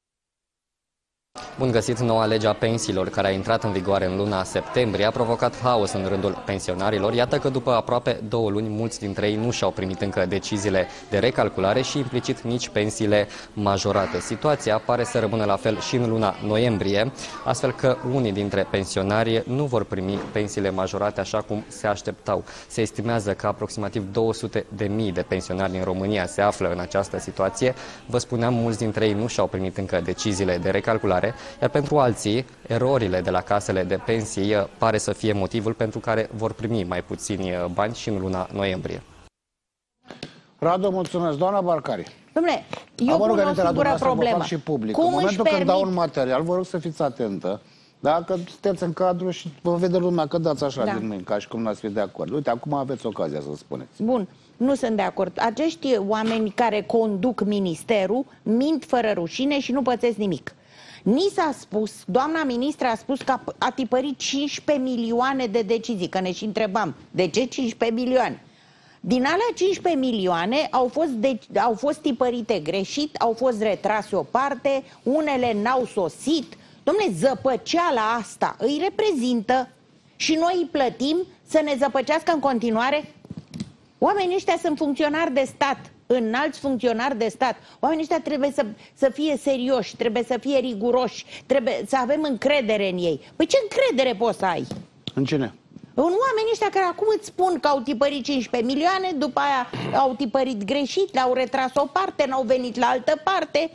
Bun găsit! Noua lege a pensiilor, care a intrat în vigoare în luna septembrie, a provocat haos în rândul pensionarilor. Iată că după aproape două luni, mulți dintre ei nu și-au primit încă deciziile de recalculare și implicit nici pensiile majorate. Situația pare să rămână la fel și în luna noiembrie, astfel că unii dintre pensionari nu vor primi pensiile majorate așa cum se așteptau. Se estimează că aproximativ două sute de mii de pensionari din România se află în această situație. Vă spuneam, mulți dintre ei nu și-au primit încă deciziile de recalculare, iar pentru alții, erorile de la casele de pensii pare să fie motivul pentru care vor primi mai puțini bani și în luna noiembrie.
Radu, mulțumesc. Doamna Barcari.
Dom'le, eu pun o singură problemă.
Și public.
Cum
în momentul
își
când
permit...
dau un material, vă rog să fiți atentă. Dacă sunteți în cadru și vă vede lumea că dați așa da. din mâini, ca și cum n-ați fi de acord. Uite, acum aveți ocazia să spuneți.
Bun, nu sunt de acord. Acești oameni care conduc ministerul mint fără rușine și nu pățesc nimic. Ni s-a spus, doamna ministră a spus că a, a tipărit cincisprezece milioane de decizii, că ne și întrebam, de ce cincisprezece milioane? Din alea cincisprezece milioane au fost, de, au fost tipărite greșit, au fost retrase o parte, unele n-au sosit. Dom'le, zăpăceala asta îi reprezintă și noi îi plătim să ne zăpăcească în continuare? Oamenii ăștia sunt funcționari de stat, înalți funcționari de stat. Oamenii ăștia trebuie să, să fie serioși, trebuie să fie riguroși, trebuie să avem încredere în ei. Păi ce încredere poți să ai?
În cine?
În oamenii ăștia care acum îți spun că au tipărit cincisprezece milioane, după aia au tipărit greșit, le-au retras o parte, n-au venit la altă parte,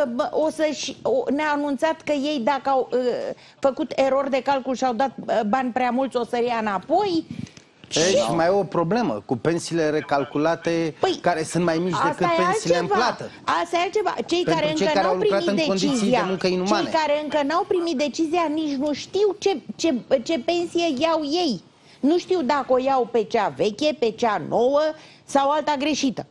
o să-și, ne-a anunțat că ei, dacă au făcut erori de calcul și au dat bani prea mulți, o să ia înapoi.
Aici mai e o problemă cu pensiile recalculate, păi, care sunt mai mici decât pensiile în plată.
Asta e altceva. Cei
Pentru
care
cei
încă
care
n-au primit
în
decizia,
de
cei care încă n-au primit decizia nici nu știu ce, ce, ce pensie iau ei. Nu știu dacă o iau pe cea veche, pe cea nouă sau alta greșită.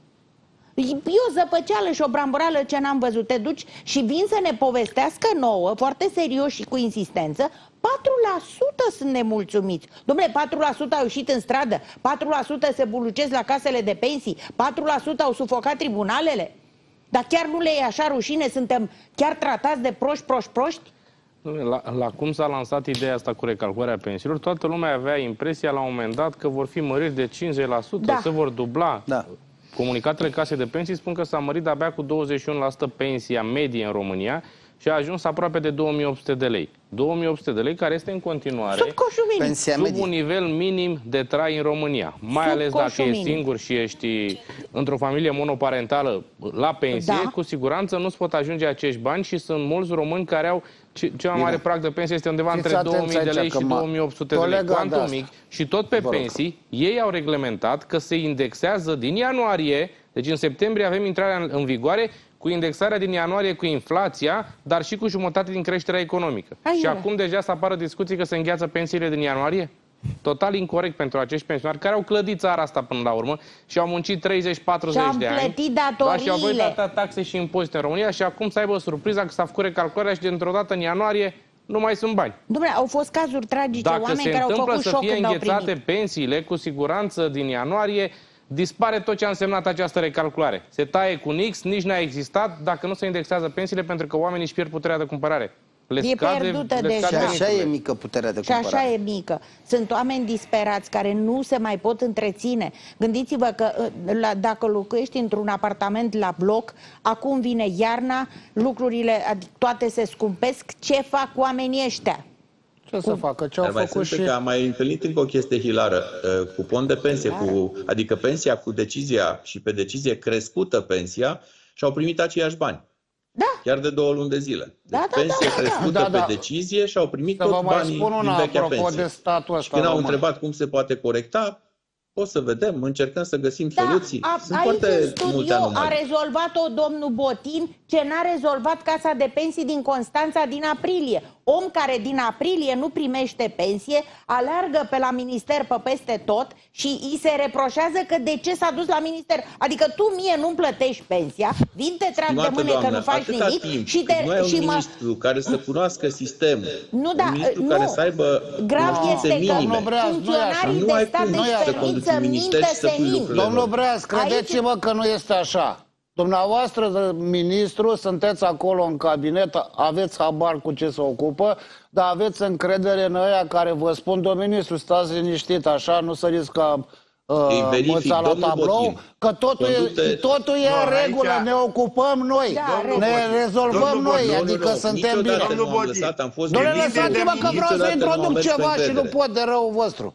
E o zăpăceală și o bramborală ce n-am văzut. Te duci și vin să ne povestească nouă, foarte serios și cu insistență, patru la sută sunt nemulțumiți. Dom'le, patru la sută au ieșit în stradă, patru la sută se bulucesc la casele de pensii, patru la sută au sufocat tribunalele. Dar chiar nu le e așa rușine? Suntem chiar tratați de proști, proști, proști?
La, la cum s-a lansat ideea asta cu recalcularea pensiilor, toată lumea avea impresia la un moment dat că vor fi măriri de cincizeci la sută, da. Se vor dubla. Da. Comunicatele casei de pensii spun că s-a mărit abia cu douăzeci și unu la sută pensia medie în România și a ajuns aproape de două mii opt sute de lei. două mii opt sute de lei care este în continuare sub, sub un nivel minim de trai în România. Mai sub ales dacă ești singur și ești într-o familie monoparentală la pensie, da. Cu siguranță nu-ți pot ajunge acești bani și sunt mulți români care au cel mai mare prag de pensie este undeva Fiți între două mii de lei și două mii opt sute de lei. Cuantum mic. Și tot pe pensii, ei au reglementat că se indexează din ianuarie, deci în septembrie avem intrarea în vigoare cu indexarea din ianuarie cu inflația, dar și cu jumătate din creșterea economică. Hai, și acum deja să apară discuții că se îngheață pensiile din ianuarie? Total incorect pentru acești pensionari care au clădit țara asta până la urmă și au muncit treizeci patruzeci de ani.
Plătit datoriile.
Da, și au plătit taxe și impozite în România și acum să aibă surpriza că s-a făcut recalcularea și dintr-o dată în ianuarie nu mai sunt bani.
Dom'le, au fost cazuri tragice,
Dacă
oameni
se
care au făcut șoc când au primit.
Dacă se întâmplă să fie înghețate pensiile, cu siguranță din ianuarie dispare tot ce a însemnat această recalculare. Se taie cu nix, nici n-a existat dacă nu se indexează pensiile, pentru că oamenii își pierd puterea de cumpărare. Le
e
scade,
pierdută
le
deja.
Și așa e mică puterea de cumpărare.
Și așa e mică. Sunt oameni disperați care nu se mai pot întreține. Gândiți-vă că la, dacă locuiești într-un apartament la bloc, acum vine iarna, lucrurile toate se scumpesc. Ce fac oamenii ăștia?
Ce cu... să facă? Ce au
Dar mai
făcut
sunt
și...
că am mai întâlnit încă o chestie hilară. Cupon de pensie, cu, adică pensia cu decizia și pe decizie crescută pensia și au primit aceiași bani.
Da.
Chiar de două luni de zile. Deci
da, da,
pensie
da, da,
crescută
da, da.
pe decizie și au primit
să
tot banii din vechea pensie.
De statul ăsta
și când au
român.
întrebat cum se poate corecta, o să vedem, încercăm să găsim
da,
soluții.
A,
Sunt
aici
foarte
în studio
multe anomalii.
a rezolvat-o domnul Botin, ce n-a rezolvat Casa de Pensii din Constanța din aprilie. Om care din aprilie nu primește pensie, aleargă pe la minister pe peste tot și îi se reproșează că de ce s-a dus la minister. Adică tu mie nu-mi plătești pensia, vin te trag
Stimată
de mâine
doamnă,
că nu faci nimic
timp,
și te...
nu ai un
și
ministru mă... care să cunoască sistemul,
nu, da,
un ministru
nu.
care să aibă
grav este
minime.
că funcționarii de stat își permit să mintă senin.
Domnul Breaz, credeți-mă că nu este așa. Dumneavoastră, ministru, sunteți acolo în cabinet, aveți habar cu ce se ocupă, dar aveți încredere în ăia care vă spun, domnul ministru, stați liniștit așa, nu săriți ca uh, măța la tablou, Botin, că totul, conducte... e, totul e în regulă, aici... ne ocupăm noi, da, ne Botin. rezolvăm domnul noi, Botin, adică nu, suntem bine.
Domnul lăsat, am fost
Domnule, lăsați-mă că vreau să introduc ceva și nu pot de rău vostru.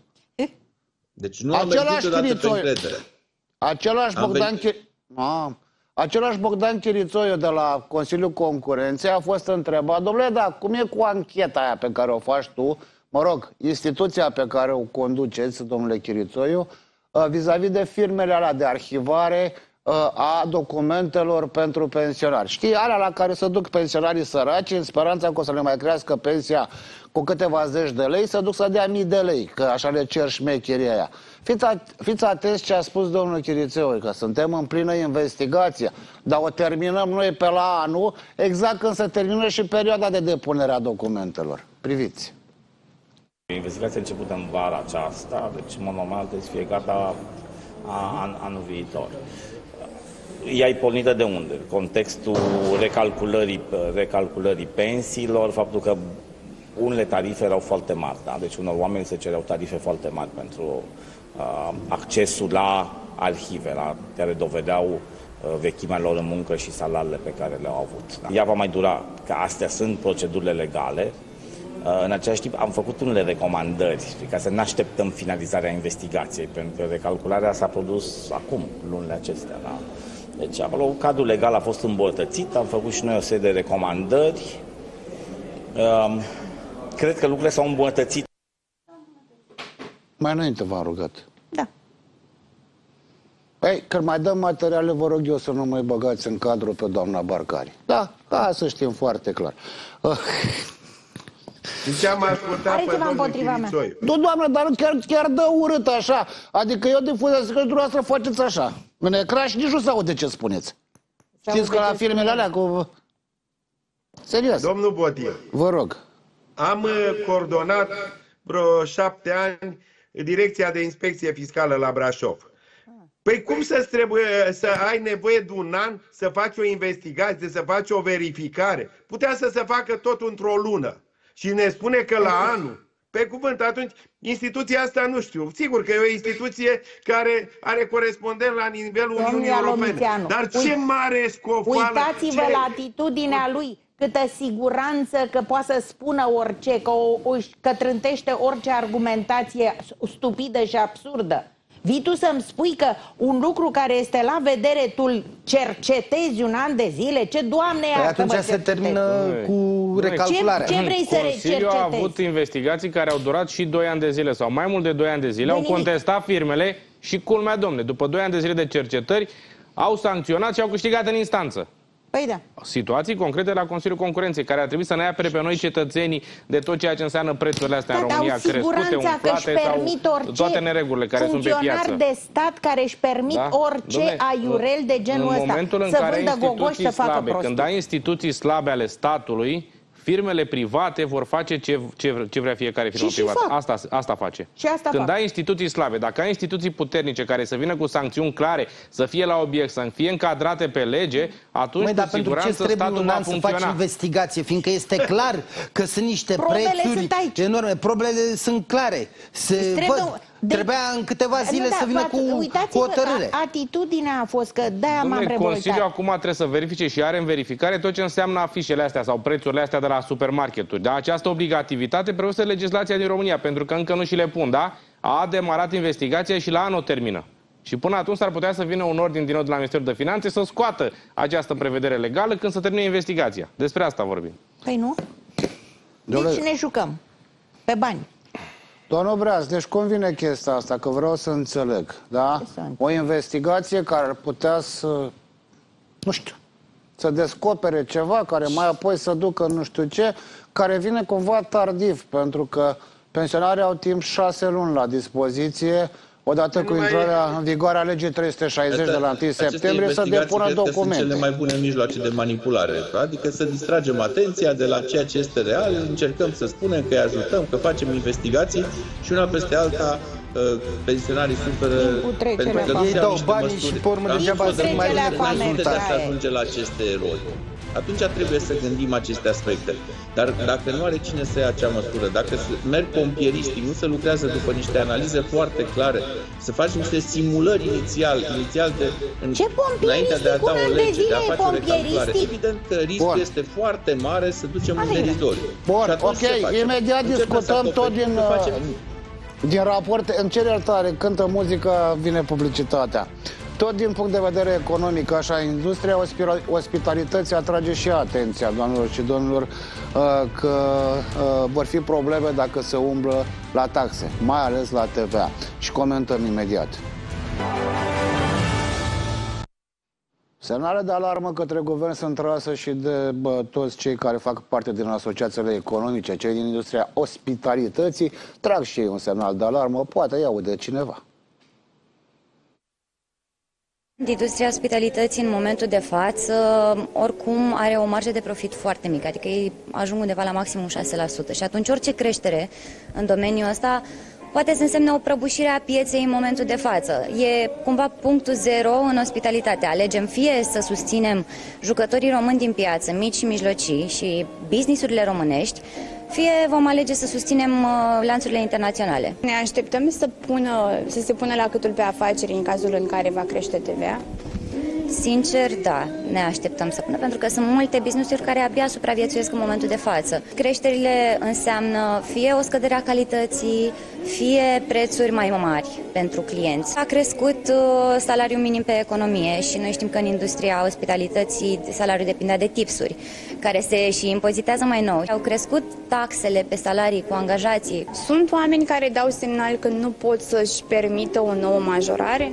Deci nu am mers niciodată pe încredere.
Același Bogdan... Am... Același Bogdan Chirițoiu de la Consiliul Concurenței a fost întrebat, domnule, da, cum e cu ancheta aia pe care o faci tu, mă rog, instituția pe care o conduceți, domnule Chirițoiu, vis-a-vis de firmele alea de arhivare a documentelor pentru pensionari. Știi, alea la care se duc pensionarii săraci în speranța că o să le mai crească pensia cu câteva zeci de lei, să duc să dea mii de lei, că așa le cer șmecheria aia. Fiți, at fiți atenți ce a spus domnul Chirițeu, că suntem în plină investigație, dar o terminăm noi pe la anul, exact când se termină și perioada de depunere a documentelor. Priviți.
Investigația a început în vara aceasta, deci, în mod normal, trebuie să fie gata an, anul viitor. Ea e pornită de unde? Contextul recalculării, recalculării pensiilor, faptul că unele tarife erau foarte mari, da? Deci unor oameni se cereau tarife foarte mari pentru uh, accesul la arhive, la care dovedeau uh, vechimea lor în muncă și salariile pe care le-au avut. Da? Ea va mai dura, că astea sunt procedurile legale. Uh, în același timp am făcut unele recomandări, ca să ne așteptăm finalizarea investigației, pentru că recalcularea s-a produs acum, lunile acestea. Da? Deci acolo cadrul legal a fost îmbunătățit, am făcut și noi o serie de recomandări. Uh, Cred că lucrurile s-au îmbunătățit.
Mai înainte v-am rugat.
Da.
Ei, când mai dăm materiale, vă rog eu să nu mai băgați în cadru pe doamna Barcari. Da, ca să știm foarte clar.
Ce am ascultat pe domnul Chirițoi?
Nu, doamnă, dar chiar, chiar dă urât așa. Adică eu difuzez că dumneavoastră faceți așa. În ecran și nici nu se aude ce spuneți. Știți că la filmele alea cu... Serios.
Domnul Botie.
Vă rog.
Am coordonat vreo șapte ani Direcția de Inspecție Fiscală la Brașov. Păi cum să trebuie să ai nevoie de un an să faci o investigație, să faci o verificare? Putea să se facă tot într-o lună. Și ne spune că la anul, pe cuvânt, atunci instituția asta nu știu. Sigur că e o instituție care are corespondent la nivelul Uniunii Europene. Dar ce mare scofală!
Uitați-vă
ce...
la atitudinea lui. Câtă siguranță că poate să spună orice, că, o, o, că trântește orice argumentație stupidă și absurdă. Vii tu să-mi spui că un lucru care este la vedere tu cercetezi un an de zile? Ce, Doamne,
păi atunci se cercetezi? Termină cu recalcularea.
Ce, ce vrei să cercetezi?
Consiliul a avut investigații care au durat și doi ani de zile sau mai mult de doi ani de zile. De au nimic. Contestat firmele și, culmea, domne, după doi ani de zile de cercetări, au sancționat și au câștigat în instanță.
Păi da.
Situații concrete la Consiliul Concurenței, care ar trebui să ne apere pe noi cetățenii de tot ceea ce înseamnă prețurile astea da, în România crescute, umflate sau toate neregulile care sunt pe piață.
Funcționari de stat care își permit da? orice Dom'le, aiurel de genul ăsta.
În momentul în
să
care ai
instituții
slabe, când ai instituții slabe ale statului, firmele private vor face ce, ce, ce vrea fiecare firmă
și
privată.
Și
asta, asta face.
Și asta
Când
fac.
ai instituții slabe, dacă ai instituții puternice care să vină cu sancțiuni clare, să fie la obiect, să fie încadrate pe lege, atunci
Măi, dar
cu siguranță
pentru ce
statul
un
va
an
funcționa.
să faci investigație, fiindcă este clar că sunt niște
Probele
prețuri
sunt aici.
enorme. Probele sunt clare. Se
Trebuie,
văd. De... Trebuia în câteva zile
nu, da,
să vină cu hotărâre.
Atitudinea a fost că de-aia m-am revoltat.
Consiliul acum trebuie să verifice și are în verificare tot ce înseamnă afișele astea sau prețurile astea de la supermarketuri. Da? Această obligativitate prevăzută legislația din România, pentru că încă nu și le pun, da? A demarat investigația și la anul termină. Și până atunci ar putea să vină un ordin din nou de la Ministerul de Finanțe să scoată această prevedere legală când să termine investigația. Despre asta vorbim.
Păi nu? Deci ne jucăm. Pe bani.
Domnul Breaz, deci convine chestia asta, că vreau să înțeleg, da? O investigație care ar putea să, nu știu, să descopere ceva, care mai apoi să ducă nu știu ce, care vine cumva tardiv, pentru că pensionarii au timp șase luni la dispoziție, odată cu intrarea în vigoare a legii trei sute șaizeci de la întâi septembrie, să depună documente.
Sunt cele mai bune mijloace de manipulare, adică să distragem atenția de la ceea ce este real, încercăm să spunem că îi ajutăm, că facem investigații și una peste alta pensionarii suferă pentru că
ei dau banii și pe urmă degeaba să mai
înainte de a se ajunge la aceste erori. Atunci trebuie să gândim aceste aspecte. Dar dacă nu are cine să ia acea măsură, dacă merg pompieristii, nu se lucrează după niște analize foarte clare, să faci niște simulări inițial, inițial de, în,
ce
înainte de a da o lege, de a face o recalculare.
Pompieristic?
Evident că riscul Bun. este foarte mare să ducem în derizoriu.
Bun, ok, imediat discutăm tot din, din raport. Îmi cer iertare, cântă muzica, vine publicitatea. Tot din punct de vedere economic, așa, industria ospitalității atrage și atenția, doamnelor și domnilor, că vor fi probleme dacă se umblă la taxe, mai ales la T V A. Și comentăm imediat. Semnale de alarmă către guvern sunt trase și de bă, toți cei care fac parte din asociațiile economice, cei din industria ospitalității, trag și ei un semnal de alarmă, poate îi aude cineva.
Industria ospitalității în momentul de față oricum are o marjă de profit foarte mică, adică ei ajung undeva la maximum șase la sută și atunci orice creștere în domeniul ăsta poate să însemne o prăbușire a pieței în momentul de față. E cumva punctul zero în ospitalitate. Alegem fie să susținem jucătorii români din piață, mici și mijlocii și businessurile românești, fie vom alege să susținem lanțurile internaționale.
Ne așteptăm să, pună, să se pună la câtul pe afaceri în cazul în care va crește T V A?
Sincer, da, ne așteptăm să pună, pentru că sunt multe business-uri care abia supraviețuiesc în momentul de față. Creșterile înseamnă fie o scădere a calității, fie prețuri mai mari pentru clienți. A crescut uh, salariul minim pe economie și noi știm că în industria ospitalității salariul depindea de tipsuri, care se și impozitează mai nou. Au crescut taxele pe salarii cu angajații.
Sunt oameni care dau semnal că nu pot să-și permită o nouă majorare?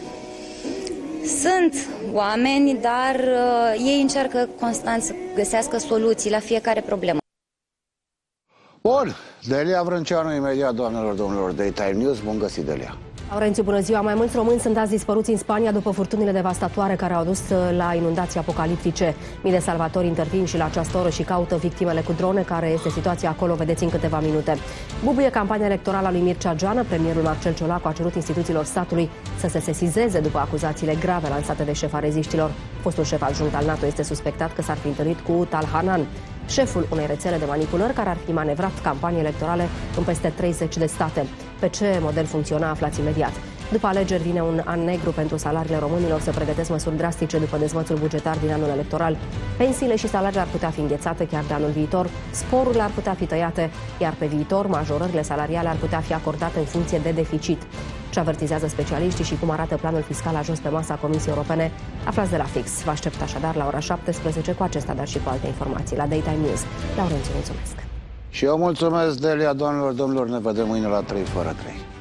Sunt oameni, dar uh, ei încearcă constant să găsească soluții la fiecare problemă.
Bun, Delia Vrânceanu, imediat, doamnelor, domnilor, Daytime News. Bun găsit, Delia.
Laurențiu, bună ziua! Mai mulți români sunt azi dispăruți în Spania după furtunile devastatoare care au dus la inundații apocaliptice. Mii de salvatori intervin și la această oră și caută victimele cu drone. Care este situația acolo, vedeți în câteva minute. Bubuie campania electorală a lui Mircea Joană. Premierul Marcel Ciolacu a cerut instituțiilor statului să se sesizeze după acuzațiile grave lansate de șefa reziștilor. Fostul șef adjunct al NATO este suspectat că s-ar fi întâlnit cu Tal Hanan, șeful unei rețele de manipulări care ar fi manevrat campanii electorale în peste treizeci de state. Pe ce model funcționa, aflați imediat. După alegeri vine un an negru pentru salariile românilor, se pregătesc măsuri drastice după dezvățul bugetar din anul electoral. Pensiile și salariile ar putea fi înghețate chiar de anul viitor, sporurile ar putea fi tăiate, iar pe viitor majorările salariale ar putea fi acordate în funcție de deficit. Ce avertizează specialiștii și cum arată planul fiscal ajuns pe masa Comisiei Europene, aflați de la Fix. Vă aștept așadar la ora șaptesprezece cu acestea, dar și cu alte informații la Daytime News. Laurențiu, mulțumesc!
Și eu mulțumesc, Delia, doamnelor, domnilor, ne vedem mâine la trei fără trei.